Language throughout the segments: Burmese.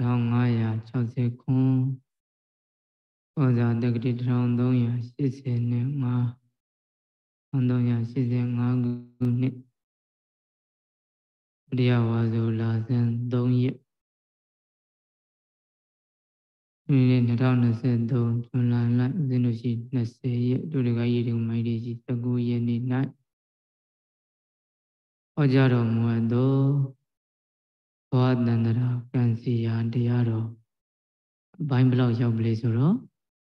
1560 ခုဩဇာတက္ကတိ1385 1385ခုနှစ်ပရိယဝါဆိုလာဇန်3ရက်ဒီနေ့2023ဇွန်လလဦးဇင်းတို့ရှိ20ရက်ဒုဒကရေတုံမိုက်တွေရှိ19ရက်နေ့၌ဟောကြားတော်မူသောဘောတန္တရာကံစီယာတရားတော်အပိုင်းဘယ်လောက်ရောက်ပြီလဲဆိုတော့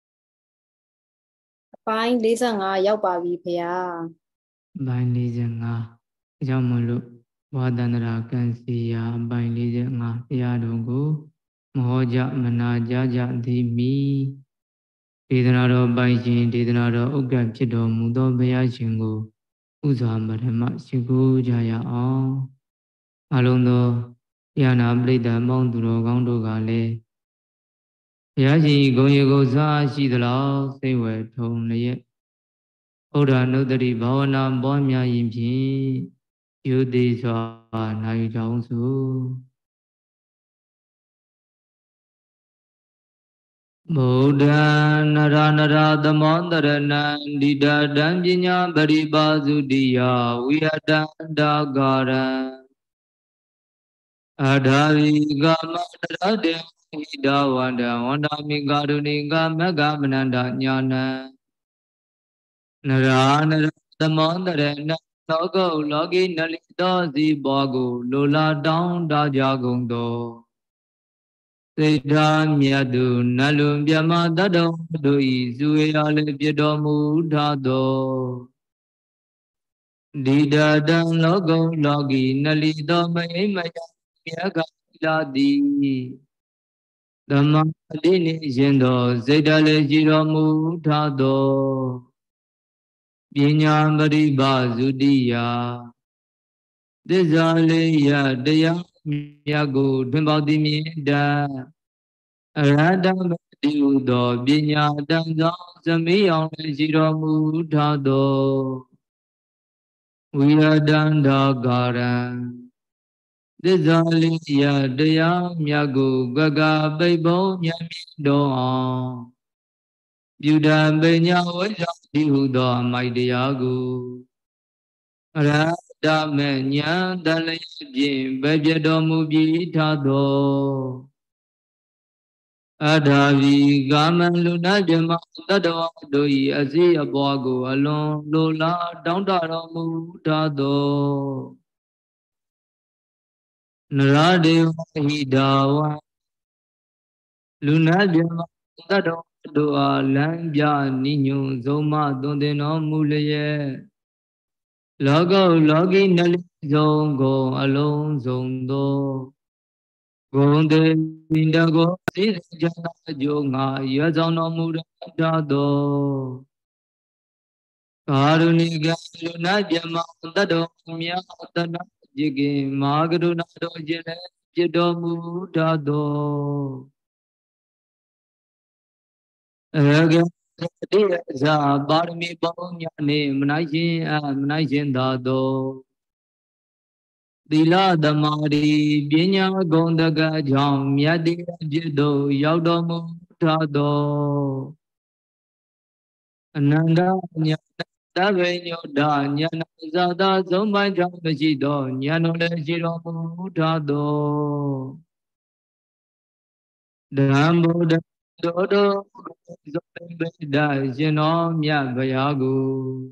အပိုင်း45ရောက်ပါပြီဖေဟာအပိုင်း45အကြောင်းမလို့ဘောတန္တရာကံစီယာအပိုင်း45တရားတော်ကိုမဟောကြမနာကြကြသည်မိဒေသနာတော်ပိုင်ရှင်ဒေသနာတော်ဥက္ကဋ္ဌဖြစ်တော်မူသောဘုရားရှင်ကိုဥစွာပထမရှိခိုးကြရအောင်အလုံးသောတရားနာပရိသတ်ပေါင်းသူတော်ကောင်းတို့ကလည်းဘုရားရှင်ဂုဏ်ရည်ကိုစားရှိသလောက်စိတ်ဝယ်ထုံလျက်ဩဒနုတ္တိဘာဝနာပွားများရင်ဖြင့်ယုတိစွာနိုင်ကြောင်းစုဗုဒ္ဓနရနရသမောတရဏံဒိဋ္ဌတံပညာပရိပါစုတိယဝိယတံဒါဂရံအထာဝိကမတရတေဟိတဝန္တဝန္တာမိကာရုဏိကမဂ္ဂမနန္တညာနံနရနရသမောတရဏလောကုလောကီနလိတောစီဘောကိုလိုလာတောင်းတကြကုန်သောစိတ်ဓာမြတ်သူနတ်လွန်မြမတတ္တဝတို့ဤဇူဝေရလည်းပြတော်မူထသောဒီတတံလောကုလောကီနလိတောမဟိမယမြတ်ကလာသည်သမတိနေရှင်သောစိတ်ဓာလည်းကြည်တော်မူထသောပညာပရိပါစုတိယသစ္စာလေးရတရားမြတ်ကိုထွန်းပေါသည်မြင်တအရဟတမတိဟုသောပညာတန်သောသမိအောင်လည်းရှိတော်မူထသောဝိရဒန္တာကာရံသစ္စာလေးရတရားမြတ်ကိုကကပိတ်ပုံဉာဏ်မြင့်တော်အောင်ပြုတံပညာဝိဇ္ဇာတိဟုသောအမိုက်တရားကိုအရဟတမေဉာဏ်တလျက်ဖြင့်ပဲပြတော်မူပြီးထသောအထာဝီကာမလူနာဇမတတ္တဝတို့၏အစည်းအပွားကိုအလွန်လိုလားတောင်းတတော်မူထသောနရဒေဝဟိတာဝလူနာဇမတတ္တဝတို့အားလမ်းပြနိညွန်ဆုံးမသွန်သင်တော်မူလျက်လောကုလောကီနလိဆုံးကုန်အလုံးစုံသောဂုံတေတကောစိစကြနာကြုံငါရွယ်ဆောင်တော်မူတတ်သောကာရုဏိကလူနာပြမတတ္တဝမြတ်တဏ္ဍจิกิမာကရုဏာတော်ခြင်းလည်းဖြစ်တော်မူတတ်သောအရဂတိယဇာပါရမီပေါင်းများနှင့်မနိုင်ရှင်သာသောသီလသမာဓိပညာဂုဏ်တကကြောင့်မြတ်တရားจิตသို့ရောက်တော်မူထသောအနန္တညာသဗ္ဗညုတဉာဏဇာတာသုံးပိုင်းကြောင့်မရှိသောဉာဏ်တော်လည်းရှိတော်မူထသောဓမ္မဗုဒ္ဓတို့ဇောတိပိဒရှင်တော်မြတ်ဘုရားကို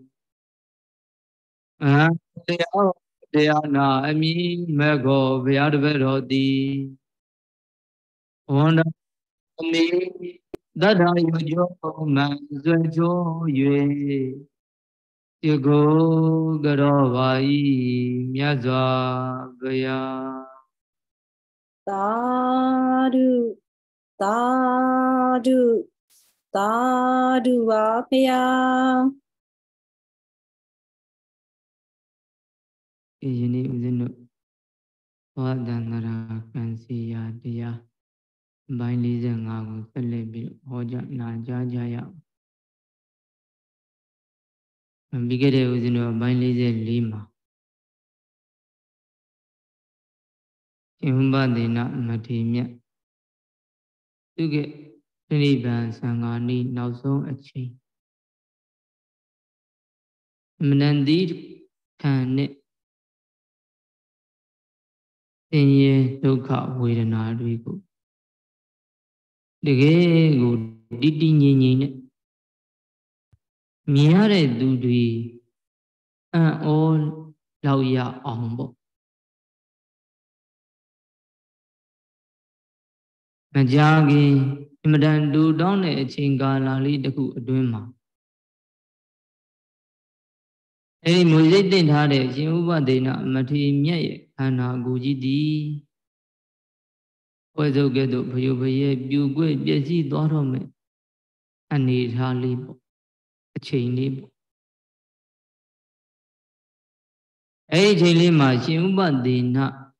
တရားနာအမိမေခောဘုရားတပည့်တော်သည်ဝန္ဒမိတတ္ထာယုကျောမံဆွေချိုး၍ဒီကိုကြောပါ၏မြတ်စွာဘုရားသာဓုသာဓုသာဓုပါဖေဟာယနေ့ဦးဇင်းတို့ဘောဓန္တရာကံစီယာတရားအပိုင်း45ကိုဆက်လက်ပြီးဟောကြားနာကြားကြရအောင်ပြီးခဲ့တဲ့ဦးဇင်းတို့အပိုင်း44မှာရှင်ဥပဒေနမထေမြတ်သူကနိဗ္ဗာန်သံဃာနီးနောက်ဆုံးအချိန်မနန္တိခံနဲ့ဆင်းရဲဒုက္ခဝေဒနာတွေကိုတကယ်ကိုတည်တည်ငြိမ်ငြိမ်နဲ့မြင်ရတဲ့သူတွေအံ့ဩလောက်ရအောင်ပေါ့မကြာခင်အမတန်တူတောင်းတဲ့အချိန်ကာလလေးတစ်ခုအတွင်းမှာအဲဒီမွေစိတ်တင်ထားတဲ့ရှင်ဥပဒေနမထေရမြတ်ရဲ့ခန္ဓာကိုယ်ကြီးသည်ပွဲစုပ်ကဲ့သို့ဖယုဖယဲပြူကွဲ့ပျက်စီးသွားတော့မယ်အနေထားလေးပေါ့အချိန်လေးပေါ့အဲဒီအချိန်လေးမှာရှင်ဥပဒေန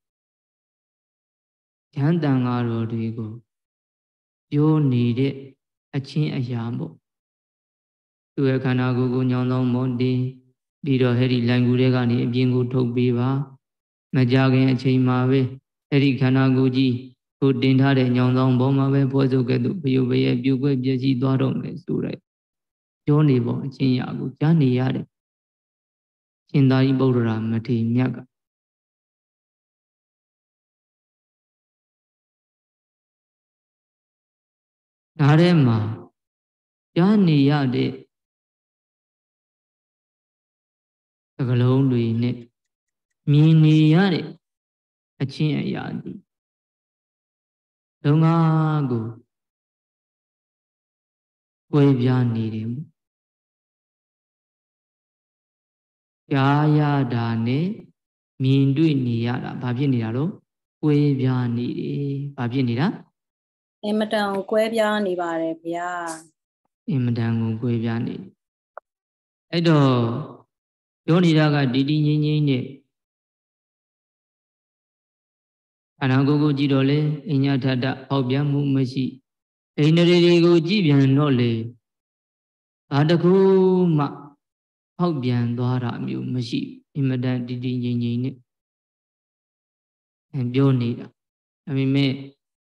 ဉာဏ်တန်ဃာတော်တွေကိုပြောနေတဲ့အချင်းအရာပေါ့သူရဲ့ခန္ဓာကိုယ်ကိုညောင်းသောမွန်တင်ပြီးတော့ဟဲ့ဒီလိုင်ကူတွေကနေအပြင်ကိုထုတ်ပေးပါမကြခင်အချိန်မှာပဲအဲ့ဒီခန္ဓာကိုယ်ကြီးကိုတင်ထားတဲ့ညောင်းသောဘောမှာပဲဖွဲ့စုပ်ကဲ့သို့ဖယုဖယဲပြူကွဲ့ပျက်စီးသွားတော့မယ်ဆိုတဲ့ပြောနေပေါ့အချင်းရာကိုကြားနေရတယ်ရှင်သာရိပုတ္တရာမထေရမြတ်ကဒါထဲမှာကြားနေရတဲ့စကလုံးတွေနဲ့မြင်နေရတဲ့အချင်းအရာဒီလုံငါကိုကွဲပြားနေတယ်ကြားရတာနဲ့မြင်တွေ့နေရတာဘာဖြစ်နေတာလို့ကွဲပြားနေတယ်ဘာဖြစ်နေတာအင်မတန်ကွဲပြားနေပါတယ်ဗျာအင်မတန်ကိုကွဲပြားနေတယ်အဲ့တော့ပြောနေတာကတည်တည်ငြိမ်ငြိမ်နဲ့ခန္ဓာကိုယ်ကိုကြည့်တော့လေအညထထဟောက်ပြန်မှုမရှိအိန္ဒြေတွေကိုကြည့်ပြန်တော့လေဘာတခုမှဟောက်ပြန်သွားတာမျိုးမရှိအင်မတန်တည်တည်ငြိမ်ငြိမ်နဲ့ပြောနေတာဒါပေမဲ့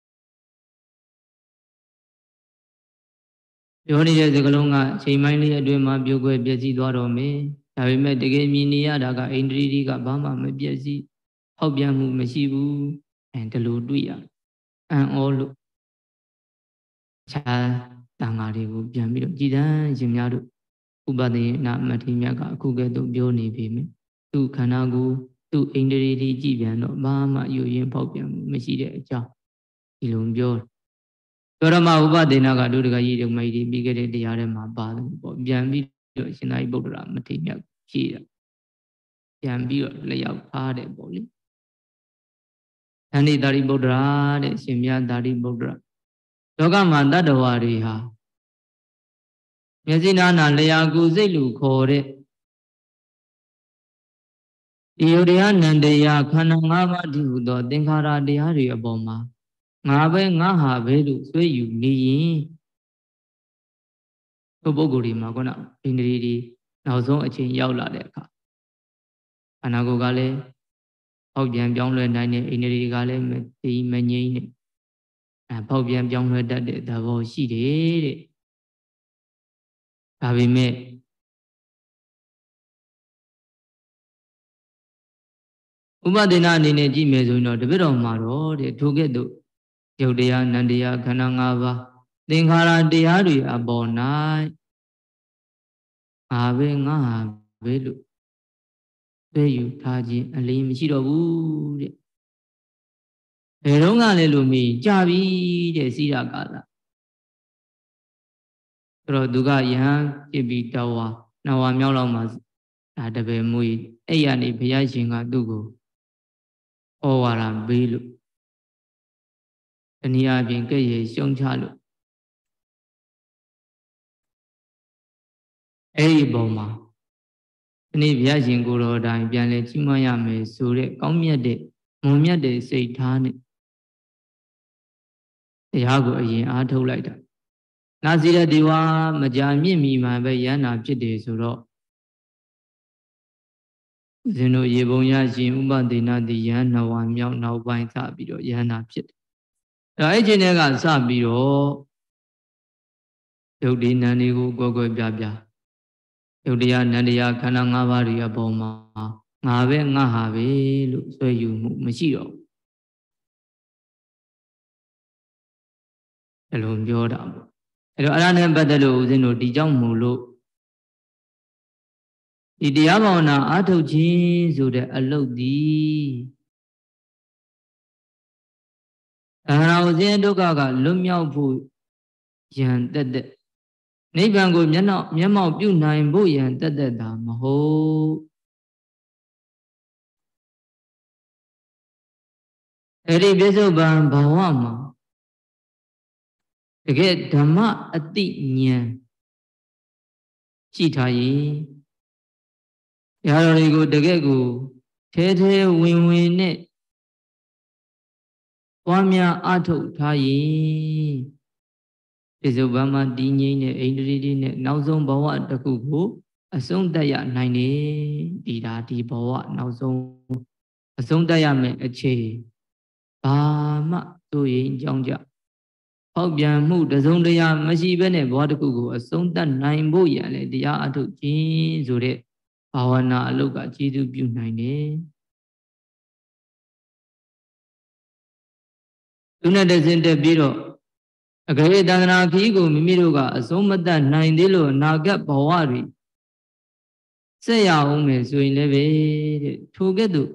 ပြောနေတဲ့စကားလုံးကအချိန်ပိုင်းလေးအတွင်းမှာပြုတ်ကွဲပျက်စီးသွားတော့မယ်ဒါပေမဲ့တကယ်မြင်နေရတာကအိန္ဒြေတွေကဘာမှမပျက်စီးဟောက်ပြန်မှုမရှိဘူးဒီလိုတွေ့ရအံ့ဩလို့ခြားတန်ဃာတွေကိုပြန်ပြီးတော့ကြည်တန်းရှင်များတို့ဥပဒေနာမထေရမြတ်ကအခုကဲ့သို့ပြောနေပြီမြသူခန္ဓာကိုယ်သူအိန္ဒြေတွေကြည်ပြန်တော့ဘာမှယူရင်ဖောက်ပြန်မှုမရှိတဲ့အကြောင်းဒီလိုပြောတော်ရမဥပဒေနာကတို့တကကြီးတို့မကြီးပြီးခဲ့တဲ့တရားထဲမှာပါတယ်ပေါ့ပြန်ပြီးတော့ရှင်သာရိပုတ္တရာမထေရမြတ်ဖြေတာပြန်ပြီးတော့လျှောက်ထားတယ်ပေါ့လေသန္တိသာရိပုတ္တရာတဲ့ရှင်မြတ်သာရိပုတ္တရာလောကမှာတတ္တဝါတွေဟာမျက်စိနာနာလျာကူစိတ်လူခေါ်တဲ့ဒီယုတ်တရားနန္တရားခန္ဓာ၅ပါးတည်းဟူသောသင်္ခါရတရားတွေအပေါ်မှာငါပဲငါဟာပဲလို့ဆွေးယူနေရင်ပုဂ္ဂိုလ်တွေမှာခုနအိန္ဒြေတွေနောက်ဆုံးအချိန်ရောက်လာတဲ့အခါခန္ဓာကိုယ်ကလည်းပေါက်ပြန်ပြောင်းလဲနိုင်တဲ့အိန္ဒြေတွေကလည်းမသိမငြိမ့်နဲ့ပေါက်ပြန်ပြောင်းလဲတတ်တဲ့သဘောရှိတယ်တဲ့ဒါပေမဲ့ဥပဒေနာအနေနဲ့ကြည့်မယ်ဆိုရင်တော့တပည့်တော်မှာတော့တဲ့ထိုကဲ့သို့ယုတ်တရားနန္တရားခန္ဓာ၅ပါးသင်္ခါရတရားတွေအပေါ်၌ငါပဲငါဟာပဲလို့သိယူထားခြင်းအလင်းမရှိတော့ဘူးတဲ့ဘယ်တော့ကလည်းလို့မေးကြပြီတဲ့စိရကာလဆိုတော့သူကယဟန်ဖြစ်ပြီးတော်ဝါနဝါမြောက်လောက်မှာဒါတပည့်မွေအဲ့ရနေဘုရားရှင်ကသူ့ကိုဩဝါဒပေးလို့တနည်းအားဖြင့်ကဲ့ရဲ့ရှုံချလို့အဲ့ဒီပုံမှာဒီနေ့ဘုရားရှင်ကိုယ်တော်တိုင်ပြန်လဲကြီးမွမ်းရမယ်ဆိုတဲ့ကောင်းမြတ်တဲ့မွန်မြတ်တဲ့စိတ်ထားနဲ့တရားကိုအရင်အားထုတ်လိုက်တာနာစီရဒေဝမကြာမြင့်မီမှပဲရဟန္တာဖြစ်တယ်ဆိုတော့ဇင်တို့ရေပုံရရှင်ဥပဒေနာတိယဟန်နဝါမြောက်နောက်ပိုင်းစပြီးတော့ယဟန္တာဖြစ်တယ်အဲ့ဒီနေ့ကစပြီးတော့ယုတ်ဒီနန္ဒီကိုကိုယ်ကိုယ်ပြပြယုတ်တရားနန္တရားခန္ဓာ၅ပါးတွေအပေါ်မှာငါပဲငါဟာပဲလို့ဆွဲယူမှုမရှိတော့ဘယ်လိုပြောတာပေါ့အဲ့တော့အဲ့ဒါနဲ့ပတ်သက်လို့ဦးဇင်းတို့ဒီကြောင့်မို့လို့ဒီတရားဘာဝနာအားထုတ်ခြင်းဆိုတဲ့အလုပ်ဒီအရဟံဦးဇင်းဒုက္ခကလွတ်မြောက်ဖို့ယံတက်တက်နိဗ္ဗာန်ကိုမျက်မှောက်ပြုနိုင်ဖို့ယံတက်တက်တာမဟုတ်အဲ့ဒီပြစ္ဆုတ်ပံဘဝမှာတကယ်ဓမ္မအတိဉာဏ်ရှိထားရင်ရာတော်တွေကိုတကယ်ကိုထဲထဲဝင်ဝင်နဲ့ပွားများအားထုတ်ထားရင်ပြစ္ဆုတ်ပံမှာတည်ငြိမ်တဲ့အိန္ဒြေတွေနဲ့နောက်ဆုံးဘဝတစ်ခုကိုအဆုံးသတ်ရနိုင်တယ်ဒီဘဝနောက်ဆုံးအဆုံးသတ်ရမယ်အခြေဘာမှသို့ရင်ကြောင်းကြဟောက်ပြန်မှုတစုံတရာမရှိဘဲနဲ့ဘဝတစ်ခုကိုအဆုံးသတ်နိုင်ဖို့ရလေတရားအထုတ်ခြင်းဆိုတဲ့ဘာဝနာအလုပ်ကကျေးဇူးပြုနိုင်တယ်သူနဲ့တဆင့်တက်ပြီးတော့အကရေတန္တရာခီးကိုမိမိတို့ကအဆုံးမတတ်နိုင်သေးလို့အနာဂတ်ဘဝတွေဆက်ရအောင်မယ်ဆိုရင်လည်းပဲတဲ့ထိုကဲ့သို့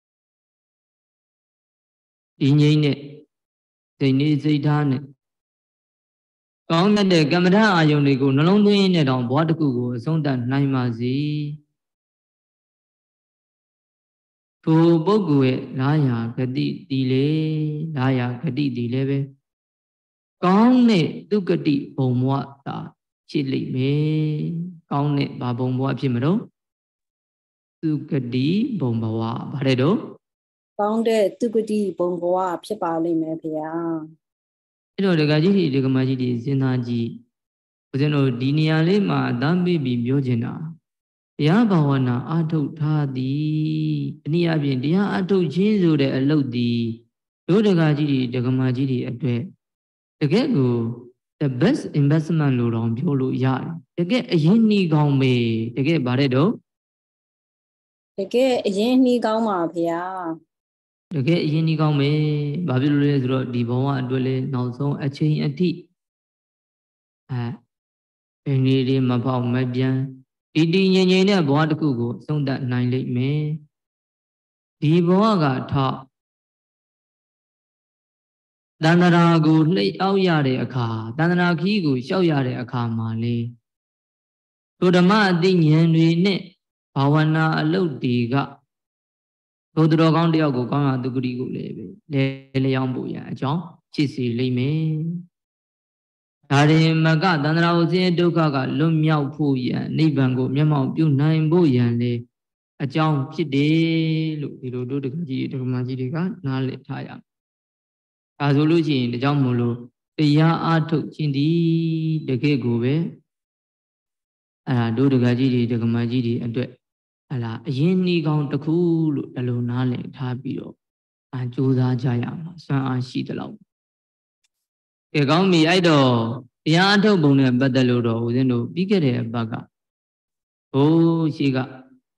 ဒီငြိမ်းနဲ့စိတ်နေစိတ်ထားနဲ့ကောင်းတဲ့ကမ္မဋ္ဌာန်းအာယုန်တွေကိုနှလုံးသွင်းနဲ့တောင်ဘဝတစ်ခုကိုအဆုံးသတ်နိုင်ပါစေထိုပုဂ္ဂိုလ်ရဲ့လာယာဂတိတီလေလာယာဂတိတီလည်းပဲကောင်းတဲ့သူဂတိဘုံဘဝသာဖြစ်လိမ့်မယ်ကောင်းတဲ့ဘာဘုံဘဝဖြစ်မလို့သူဂတိဘုံဘဝဗါတဲ့တော့ကောင်းတဲ့သူဂတိဘုံဘဝဖြစ်ပါလိမ့်မယ်ဗျာအဲ့တော့ဒကာကြီးတွေဒကာမကြီးတွေစဉ်းစားကြည့်ဦးဇင်းတို့ဒီနေရာလေးမှာအသားပေးပြီးပြောချင်တာတရားဘာဝနာအထုတ်ထားသည်အနည်းအားဖြင့်တရားအထုတ်ခြင်းဆိုတဲ့အလုပ်သည်တို့ဒကာကြီးတွေဒကာမကြီးတွေအတွက်တကယ်ကို the best investment လို့တော့ပြောလို့ရတယ်တကယ်အရင်နှီးကောင်းမေတကယ်ဗါတဲ့တော့တကယ်အရင်နှီးကောင်းပါဗျာတကယ်အရင်နှီးကောင်းမေဘာဖြစ်လို့လဲဆိုတော့ဒီဘဝအတွက်လဲနောက်ဆုံးအချိန်အထိအင်းဒီမပေါက်မပြန်ဒီငြိမ်ငြိမ်တဲ့ဘဝတစ်ခုကိုသုံးသပ်နိုင်လိမ့်မယ်ဒီဘဝကထောက်တန္တရာကိုလှိပ်အောက်ရတဲ့အခါတန္တရာခီးကိုလျှောက်ရတဲ့အခါမှာလေထိုဓမ္မအသိဉာဏ်တွေနဲ့ဘာဝနာအလုပ်တွေကဘုဒ္ဓတော်ကောင်းတယောက်ကိုကောင်းရာသူဂတိကိုလည်းပဲလဲလျောင်းဖို့ရအကြောင်းဖြစ်စေလိမ့်မယ်ဒါရင်မကတန္တရာဥစဉ်ဒုက္ခကလွတ်မြောက်ဖို့ရန်နိဗ္ဗာန်ကိုမျက်မှောက်ပြုနိုင်ဖို့ရန်လေအကြောင်းဖြစ်တယ်လို့ဒီလိုတို့တက္ကကြီးဒကမကြီးတွေကနားလည်ထားရမယ်။ဒါဆိုလို့ရှိရင်ဒါကြောင့်မို့လို့တရားအားထုတ်ခြင်းဒီတကယ်ကိုပဲအဲ့ဒါတို့တက္ကကြီးတွေဒကမကြီးတွေအတွက်ဟလာအရင်နှီးကောင်းတစ်ခုလို့ဒီလိုနားလည်ထားပြီးတော့ကြိုးစားကြရမှာစွမ်းအားရှိတဲ့လောက်ကဲကောင်းပြီအဲ့တော့တရားအထုတ်ပုံနဲ့ပတ်သက်လို့တော့ဦးဇင်းတို့ပြီးခဲ့တဲ့အပတ်ကဟိုးရှိက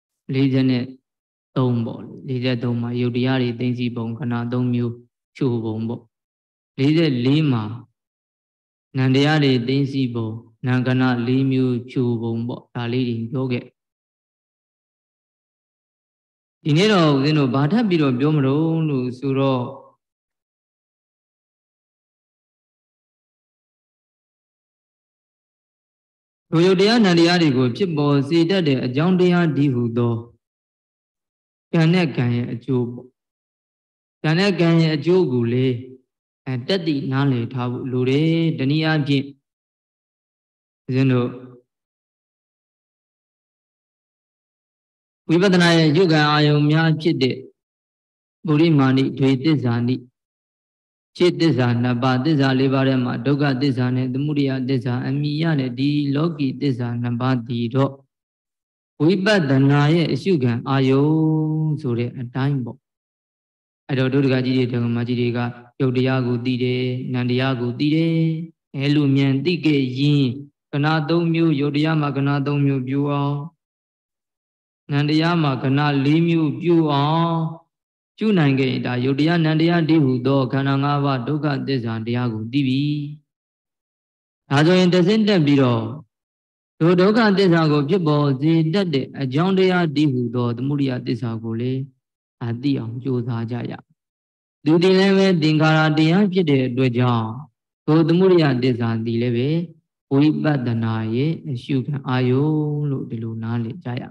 43ပေါ့43မှာယုတ်တရားတွေသိသိပုံခဏ3မျိုးချို့ပုံပေါ့44မှာနန္တရားတွေသိသိပုံနံခဏ4မျိုးချို့ပုံပေါ့ဒါလေးတွေပြောခဲ့ဒီနေ့တော့ဦးဇင်းတို့ဘာထပ်ပြီးတော့ပြောမလို့ဆိုတော့ဒုယုတ်တရားနန္တရားတွေကိုဖြစ်ပေါ်စေတတ်တဲ့အကြောင်းတရားဒီဟုသောကံနဲ့ကံရဲ့အကျိုးပေါ့ကံနဲ့ကံရဲ့အကျိုးကိုလေတက်တည်နားလည်ထားဖို့လိုတယ်တနည်းအားဖြင့်ဦးဇင်းတို့ဝိပဿနာရဲ့ယုတ်ကံအာယုံများဖြစ်တဲ့ပုရိမာနိဒွေသစ္စာနိခြေသစ္စာနှစ်ပါးသစ္စာ၄ပါးထဲမှာဒုက္ခသစ္စာနဲ့သမုဒယသစ္စာအမိရတဲ့ဒီလောကီသစ္စာနှစ်ပါးတည်တော့ဝိပဿနာရဲ့အရှုခံအာယုံဆိုတဲ့အတိုင်းပေါ့အဲ့တော့ဒုဒကကြီးတွေဓမ္မကြီးတွေကယုတ်တရားကိုသိတယ်နန္တရားကိုသိတယ်အဲ့လိုမြန်သိခဲ့ရင်ကဏ၃မျိုးယုတ်တရားမှာကဏ၃မျိုးပြုအောင်နန္တရားမှာကဏ၄မျိုးပြုအောင်ကျူနိုင်ခဲ့ရင်ဒါယုတ်တရားနန္တရားတည်းဟူသောခန္ဓာ၅ပါးဒုက္ခသစ္စာတရားကိုသိပြီဒါဆိုရင်တစ်စင်းတက်ပြီးတော့ဒုက္ခသစ္စာကိုဖြစ်ပေါ်စေတတ်တဲ့အကြောင်းတရားတည်းဟူသောသမုဒိယသစ္စာကိုလေသိအောင်ကြိုးစားကြရသူတည်လည်းပဲသင်္ခါရတရားဖြစ်တဲ့အတွက်ကြောင့်သမုဒိယသစ္စာတည်လည်းပဲဝိပဿနာရဲ့အရှုခံအာယုလို့ဒီလိုနားလည်ကြရ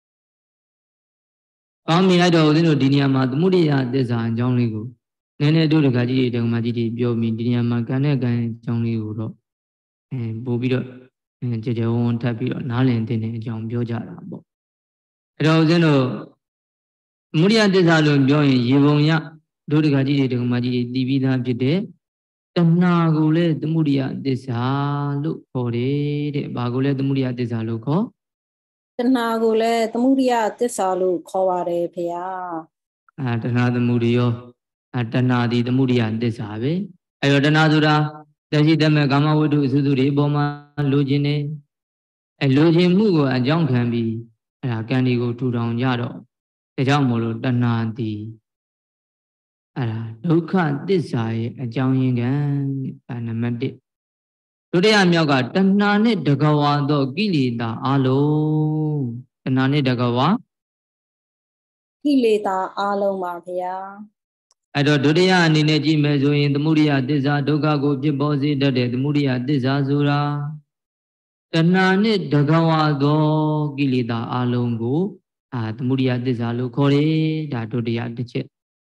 ကောင်းမြင်လိုက်တော့ဦးဇင်းတို့ဒီနေရာမှာသမုဒိယသစ္စာအကြောင်းလေးကိုနည်းနည်းတို့တခါကြီးတွေဓမ္မကြီးတွေပြောပြီးဒီနေရာမှာကံနဲ့ကံအကြောင်းလေးကိုတော့ပို့ပြီးတော့ကြကြဝန်းထပ်ပြီးတော့နားလည်တဲ့အကြောင်းပြောကြတာပေါ့အဲ့တော့ဦးဇင်းတို့သမုဒိယသစ္စာလို့ပြောရင်ရေပုံရတို့တခါကြီးတွေဓမ္မကြီးတွေတည်ပြီးသားဖြစ်တဲ့တဏှာကိုလည်းသမုဒိယသစ္စာလို့ခေါ်တယ်တဲ့ဘာကိုလည်းသမုဒိယသစ္စာလို့ခေါ်တဏှာကိုလည်းသမုဒိယသစ္စာလို့ခေါ်ပါတယ်ဖေယတဏှာသမုဒိယောတဏှာဒီသမုဒိယသစ္စာပဲအဲ့တော့တဏှာဆိုတာတရှိတမဲ့ကာမဝတ္ထုအစုစုတွေအပေါ်မှာလိုချင်နေလိုချင်မှုကိုအကြောင်းခံပြီးအဲ့ဒါကံဒီကိုထူထောင်ကြတော့ဒါကြောင့်မို့လို့တဏှာဒီအဲ့ဒါဒုက္ခသစ္စာရဲ့အကြောင်းရင်းကနံပါတ်1ဒုတိယမြောက်ကတဏှာနဲ့တကဝါသောကိလေသာအလုံးတဏှာနဲ့တကဝါကိလေသာအလုံးပါဗျာအဲ့တော့ဒုတိယအနေနဲ့ကြည့်မယ်ဆိုရင်သမုဒိယသစ္စာဒုက္ခကိုဖြစ်ပေါ်စေတတ်တဲ့သမုဒိယသစ္စာဆိုတာတဏှာနဲ့တကဝါသောကိလေသာအလုံးကိုသမုဒိယသစ္စာလို့ခေါ်တယ်ဒါဒုတိယတစ်ချက်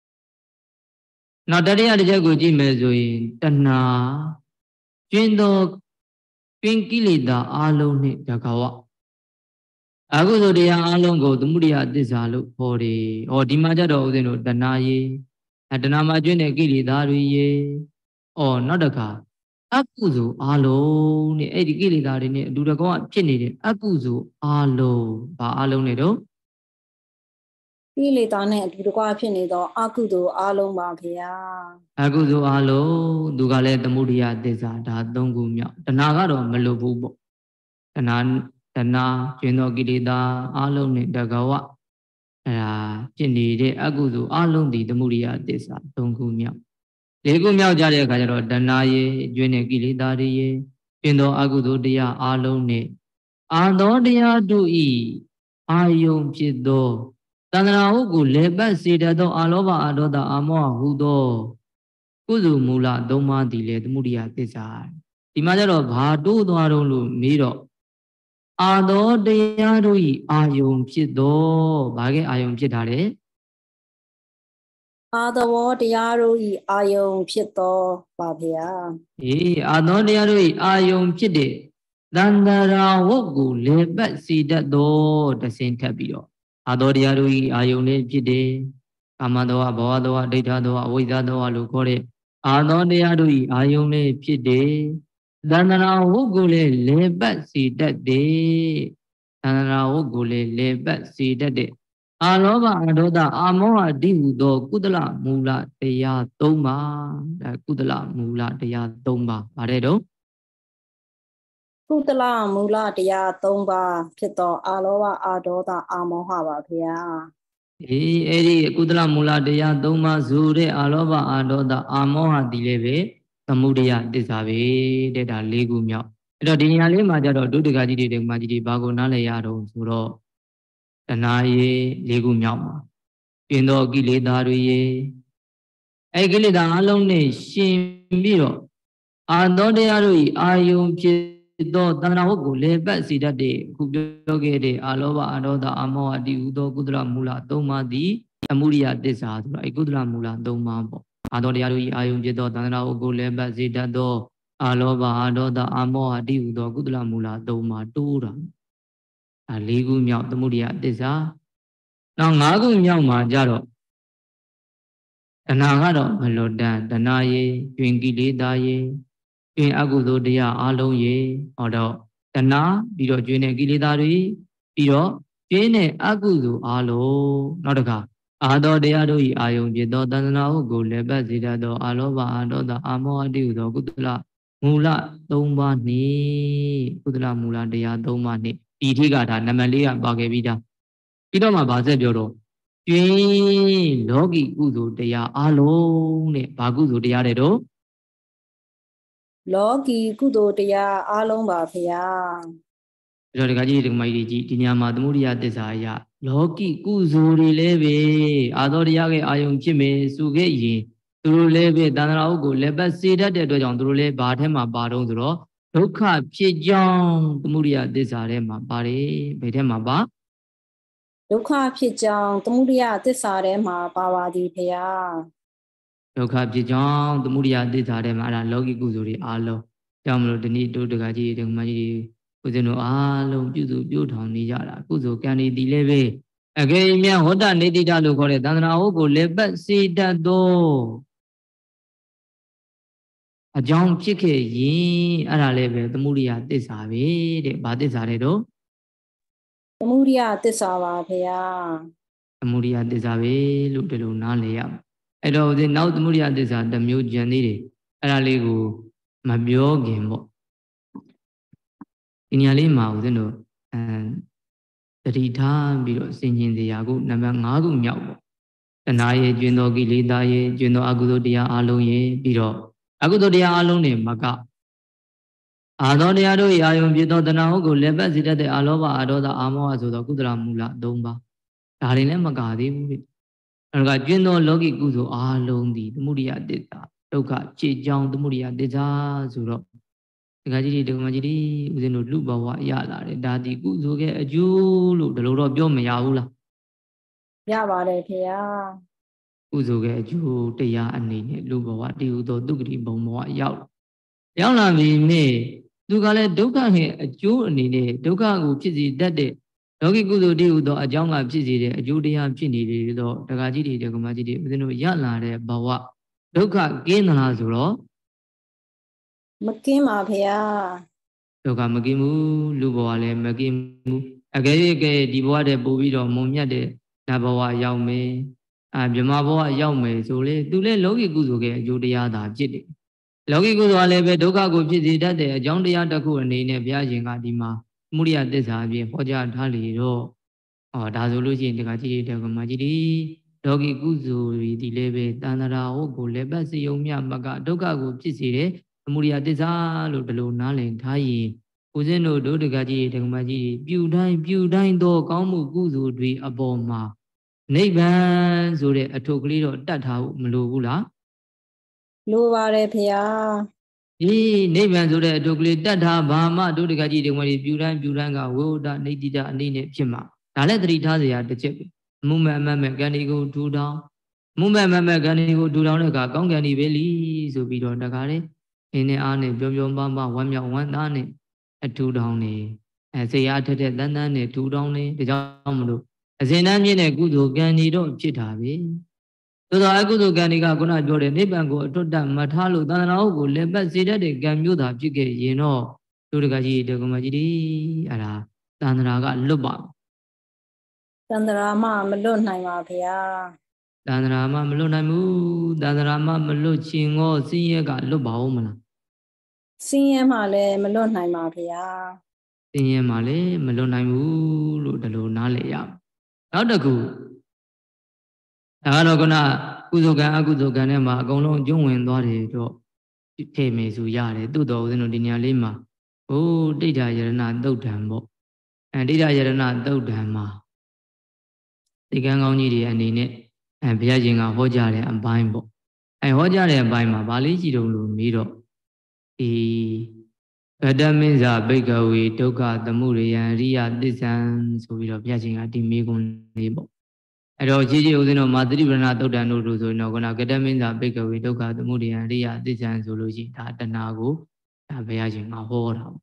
နောက်တတိယတစ်ချက်ကိုကြည့်မယ်ဆိုရင်တဏှာကျွင်းသောကျွင်းကိလေသာအလုံးနဲ့တကဝအကုသိုလ်တရားအလုံးကိုသမုဒိယသစ္စာလို့ခေါ်တယ်။ဟောဒီမှာကြတော့ဦးဇင်းတို့တဏှာရေတဏှာမှာကျွင်းတဲ့ကိလေသာတွေရေနောက်တစ်ခါအကုသိုလ်အလုံးနဲ့အဲ့ဒီကိလေသာတွေနဲ့အတူတကောဖြစ်နေတဲ့အကုသိုလ်အလုံးဘာအလုံးနဲ့တော့ကိလေသာနဲ့အတူတကွဖြစ်နေသောအကုသိုလ်အလုံးပါဗျာအကုသိုလ်အလုံးသူကလည်းသမုဒိယသစ္စာဒါ၃ခုမြောက်တဏှာကတော့မလွတ်ဘူးပေါ့တဏှာကျွင်းသောကိလေသာအလုံးနဲ့တကဝအဲ့ဒါဖြစ်နေတဲ့အကုသိုလ်အလုံးဒီသမုဒိယသစ္စာ၃ခုမြောက်၄ခုမြောက်ကြတဲ့အခါကျတော့တဏှာရေကျွင်းတဲ့ကိလေသာတွေရေကျွင်းသောအကုသိုလ်တရားအလုံးနဲ့အာသောတရားတို့ဤအာယုံဖြစ်သောသန္တရာဟုတ်ကိုလေပတ်စေတတ်သောအာလောဘအာဒေါသအာမောဟဟုသောကုသိုလ်မူလ၃ပါးတည်လေသမုဒိယသစ္စာဒီမှာကျတော့ဘာတိုးသွားတော့လို့မေးတော့အာသောတရားတို့ဤအာယုံဖြစ်သောဘာကဲအာယုံဖြစ်တာလဲအာသောတရားတို့ဤအာယုံဖြစ်သောပါဗျာအာသောတရားတို့ဤအာယုံဖြစ်တဲ့သန္တရာဟုတ်ကိုလေပတ်စေတတ်သောတဆင်းထပ်ပြီးတော့အာသောတရားတို့ဤအာယုံလေးဖြစ်တယ်ကာမတောဘဝတောဒိဋ္ဌတောအဝိဇ္ဇတောလို့ခေါ်တဲ့အာသောတရားတို့ဤအာယုံလေးဖြစ်တယ်သန္တရာဟုတ်ကိုလေလေပတ်စေတတ်တယ်သန္တရာဟုတ်ကိုလေလေပတ်စေတတ်တဲ့အာလောဘအာဒေါသအာမောဟတိဟုသောကုသလမူလတရား၃ပါးဒါကုသလမူလတရား၃ပါးပါတယ်တော့ကုသလမူလတရား၃ပါးဖြစ်သောအာလောဘအာဒေါသအာမောဟပါဗျာအဲ့ဒီကုသလမူလတရား၃ပါးဆိုတဲ့အာလောဘအာဒေါသအာမောဟဒီလည်းပဲသမုဒိယသစ္စာပဲတဲ့ဒါ၄ခုမြောက်အဲ့တော့ဒီနေရာလေးမှာကြတော့ဒုဒကကြီးတွေဓမ္မကြီးတွေဘာကိုနားလည်ရတော့ဆိုတော့တဏှာရေ၄ခုမြောက်မှာပြင်းသောကိလေသာတွေရေအဲ့ကိလေသာအလုံးနဲ့ရှင်ပြီးတော့အာသောတရားတို့ဤအာယုံဖြစ်သောသန္တရာဟုတ်ကိုလေပတ်စေတတ်တဲ့အခုပြောခဲ့တဲ့အာလောဘအာဒေါသအာမောဟတိဟုသောကုသလမူလ၃ပါးသည်သမုဒိယသစ္စာဆိုတော့အဲ့ကုသလမူလ၃ပါးပေါ့အာသောတရားတို့ဤအာယုံဖြစ်သောသန္တရာဟုတ်ကိုလေပတ်စေတတ်သောအာလောဘအာဒေါသအာမောဟတိဟုသောကုသလမူလ၃ပါးတိုးတာ၄ခုမြောက်သမုဒိယသစ္စာနောက်၅ခုမြောက်မှာကြတော့တဏှာကတော့မလွတ်တန်တဏှာရေတွင်ကိလေသာရေတွင်အကုသိုလ်တရားအလုံးရေဟောတော့တဏှာပြီးတော့ကျွင်းတဲ့ကိလေသာတွေပြီးတော့ကျွင်းတဲ့အကုသိုလ်အလုံးနောက်တစ်ခါအာသောတရားတို့၏အာယုံဖြစ်သောတဏ္ဍာဟုကိုလည်းပတ်စေတတ်သောအာလောဘအာဒေါသအာမောဟတိဟုသောကုသလမူလ3ပါးနှင့်ကုသလမူလတရား3ပါးနှင့်ဒီထိကဒါနံပါတ်4ကပါခဲ့ပြီးသားပြီးတော့မှဗာဆက်ပြောတော့ကျွင်းလောကီကုသိုလ်တရားအလုံးနဲ့ဘာကုသိုလ်တရားတွေတော့လောကီကုသိုလ်တရားအလုံးပါဗျာအဲ့တော့ဒကာကြီးဒကာမကြီးဒီညမှာသမုဒိယသစ္စာအရလောကီကုသိုလ်တွေလည်းပဲအာသောတရားရဲ့အာယုံဖြစ်မယ်စုခဲ့ရင်သူတို့လည်းပဲတဏ္ဍာဥကိုလည်းပတ်စေတတ်တဲ့အတွက်ကြောင့်သူတို့လည်းဘာထဲမှာပါတော့ဆိုတော့ဒုက္ခဖြစ်ကြောင်းသမုဒိယသစ္စာထဲမှာပါတယ်ဘယ်ထဲမှာပါဒုက္ခဖြစ်ကြောင်းသမုဒိယသစ္စာထဲမှာပါပါသည်ဗျာဒုက္ခဖြစ်ကြောင်းသမုဒိယသစ္စာထဲမှာအဲ့ဒါလောကီကုသိုလ်တွေအားလုံးကြောင့်မလို့ဒီနေ့တို့ဒကာကြီးဒကာမကြီးဦးဇင်းတို့အားလုံးပြုစုပြုထောင်နေကြတာကုသိုလ်ကံတွေဒီလည်းပဲအကေမြတ်ဟောတနေတိတလို့ခေါ်တဲ့သန္တနာဟုတ်ကိုလည်းပတ်စေတတ်သောအကြောင်းဖြစ်ခဲ့ရင်အဲ့ဒါလည်းပဲသမုဒိယသစ္စာပဲတဲ့ဘာသစ္စာလဲတော့သမုဒိယသစ္စာပါဗျာသမုဒိယသစ္စာပဲလို့ဒီလိုနားလည်ရအဲ့တော့ဦးဇင်းနောက်သမုဒိယသစ္စာတစ်မျိုးကြံသေးတယ်အဲ့ဒါလေးကိုမပြောခင်ပေါ့ဒီနေရာလေးမှာဦးဇင်းတို့တတိထားပြီးတော့စင်ကျင်တရားကိုနံပါတ်5ခုမြောက်ပေါ့တဏှာရဲ့ကျွင်းသောကိလေသာရဲ့ကျွင်းသောအကုသိုလ်တရားအလုံးရဲ့ပြီးတော့အကုသိုလ်တရားအလုံးနဲ့မကအာသောတရားတို့ရာယုံဖြစ်သောတဏှာဟုတ်ကိုလည်းပတ်စေတတ်တဲ့အာလောဘအာဒေါသအာမောဟဆိုသောကုသလမူလ3ပါးဒါတွေလည်းမကသေးဘူးလေအဲ့ဒါကကျွင်းသောလောကီကုသိုလ်အလုံးသည်သမုဒိယသစ္စာဒုက္ခဖြစ်ကြောင်းသမုဒိယသစ္စာဆိုတော့ဒကာကြီးဒကာမကြီးဦးဇင်းတို့လူဘဝရလာတယ်ဒါဒီကုသိုလ်ရဲ့အကျိုးလို့ဒီလိုတော့ပြောမရဘူးလားရပါတယ်ဖေ။ကုသိုလ်ရဲ့အကျိုးတရားအနေနဲ့လူဘဝတည်ဟူသောဒုက္ခတိဘုံဘဝရောက်လာပြီမြေသူကလည်းဒုက္ခရဲ့အကျိုးအနေနဲ့ဒုက္ခကိုဖြစ်စေတတ်တဲ့လောကီကုသိုလ်တည်ဟူသောအကြောင်းကဖြစ်စေတဲ့အကျိုးတရားဖြစ်နေတယ်တော့ဒကာကြီးဒကာမကြီးဦးဇင်းတို့ရလာတဲ့ဘဝဒုက္ခကင်းသလားဆိုတော့မကင်းပါဖေဒုက္ခမကင်းဘူးလူဘဝလည်းမကင်းဘူးအကယ်၍ဒီဘဝတည်းပို့ပြီးတော့မုံမြတ်တဲ့နတ်ဘဝရောက်မယ်ဗြဟ္မာဘဝရောက်မယ်ဆိုလေသူလည်းလောကီကုသိုလ်ရဲ့အကျိုးတရားသာဖြစ်တယ်လောကီကုသိုလ်ကလည်းပဲဒုက္ခကိုဖြစ်စေတတ်တဲ့အကြောင်းတရားတစ်ခုအနေနဲ့ဘုရားရှင်ကဒီမှာသမုဒိယသစ္စာအပြင်ဟောကြားထားလေတော့ဒါဆိုလို့ရှိရင်တခါကြီးတခါမကြီးလောကီကုသိုလ်တွေဒီလည်းပဲတဏ္ဍာဟုတ်ကိုလည်းပတ်စီယုံမြမကဒုက္ခကိုဖြစ်စေတဲ့သမုဒိယသစ္စာလို့ဒီလိုနားလည်ထားရင်ဦးဇင်းတို့ဒုဒကကြီးဒကမကြီးပြုတိုင်းသောကောင်းမှုကုသိုလ်တွေအပေါ်မှာနိဗ္ဗာန်ဆိုတဲ့အထုပ်ကလေးတော့တတ်ထားဖို့မလိုဘူးလားလိုပါတယ်ဖေ။နိဗ္ဗာန်ဆိုတဲ့အထုပ်ကလေးတတ်ထားဘာမှဒုဒကကြီးဒကမကြီးပြုတိုင်းကဝိဝဒနေတိတအနေနဲ့ဖြစ်မှာဒါလည်းသတိထားစရာတစ်ချက်ပဲ။မုမဲ့အမတ်မဲ့ကံဒီကိုထူထောင်မုမဲ့အမတ်မဲ့ကံဒီကိုထူထောင်တဲ့အခါကောင်းကံဒီပဲလီဆိုပြီးတော့တခါလေအင်းနဲ့အားနဲ့ပြောပန်းဝမ်းမြောက်ဝမ်းသာနဲ့အထူထောင်နေစေရထက်တန်းနဲ့ထူထောင်နေဒါကြောင့်မလို့အစဉ်တန်းမြင့်တဲ့ကုသိုလ်ကံဒီတော့ဖြစ်တာပဲသို့သောအကုသိုလ်ကံဒီကခုနပြောတဲ့နိဗ္ဗာန်ကိုအထွတ်တမထားလို့သန္တနာဟုတ်ကိုလည်းပတ်စေတတ်တဲ့ကံမျိုးသာဖြစ်ခဲ့ရင်တော့ဒုဒကကြီးဒကမကြီးဒီအဲ့ဒါသန္တနာကလွတ်ပါသန္တရာမမလွတ်နိုင်ပါဗျာသန္တရာမမလွတ်နိုင်ဘူးသန္တရာမမလွတ်ချင်တော့စင်းရဲကလွတ်ပါဦးမလားစင်းရဲမှလည်းမလွတ်နိုင်ပါဗျာစင်းရဲမှလည်းမလွတ်နိုင်ဘူးလို့ဒီလိုနားလည်ရနောက်တစ်ခုဒါကတော့ခုနကုသိုလ်ကံအကုသိုလ်ကံထဲမှာအကုန်လုံးကျုံဝင်သွားတယ်တော့ထည့်မယ်ဆိုရတယ်သို့တော်ဦးဇင်းတို့ဒီနေရာလေးမှာတိဋ္ဌာယရဏသုတ်တံပေါ့တိဋ္ဌာယရဏသုတ်တံမှာဒီကံကောင်းကြီးတွေအနေနဲ့ဘုရားရှင်ကဟောကြားတဲ့အပိုင်းပေါ့ဟောကြားတဲ့အပိုင်းမှာဗာလေးကြည့်တော့လို့ပြီးတော့ဒီဗတ္တမင်းဇာဘိကဝေဒုက္ခသမုဒယံအရိယသစ္ဆံဆိုပြီးတော့ဘုရားရှင်ကဒီမေးခွန်းလေးပေါ့အဲ့တော့ကြီးဦးဇင်းတို့မာသတိပရဏသုတ်တံတို့ဆိုရင်တော့ခုနကတ္တမင်းဇာဘိကဝေဒုက္ခသမုဒယံအရိယသစ္ဆံဆိုလို့ရှိရင်ဒါတဏှာကိုဒါဘုရားရှင်ကဟောတာ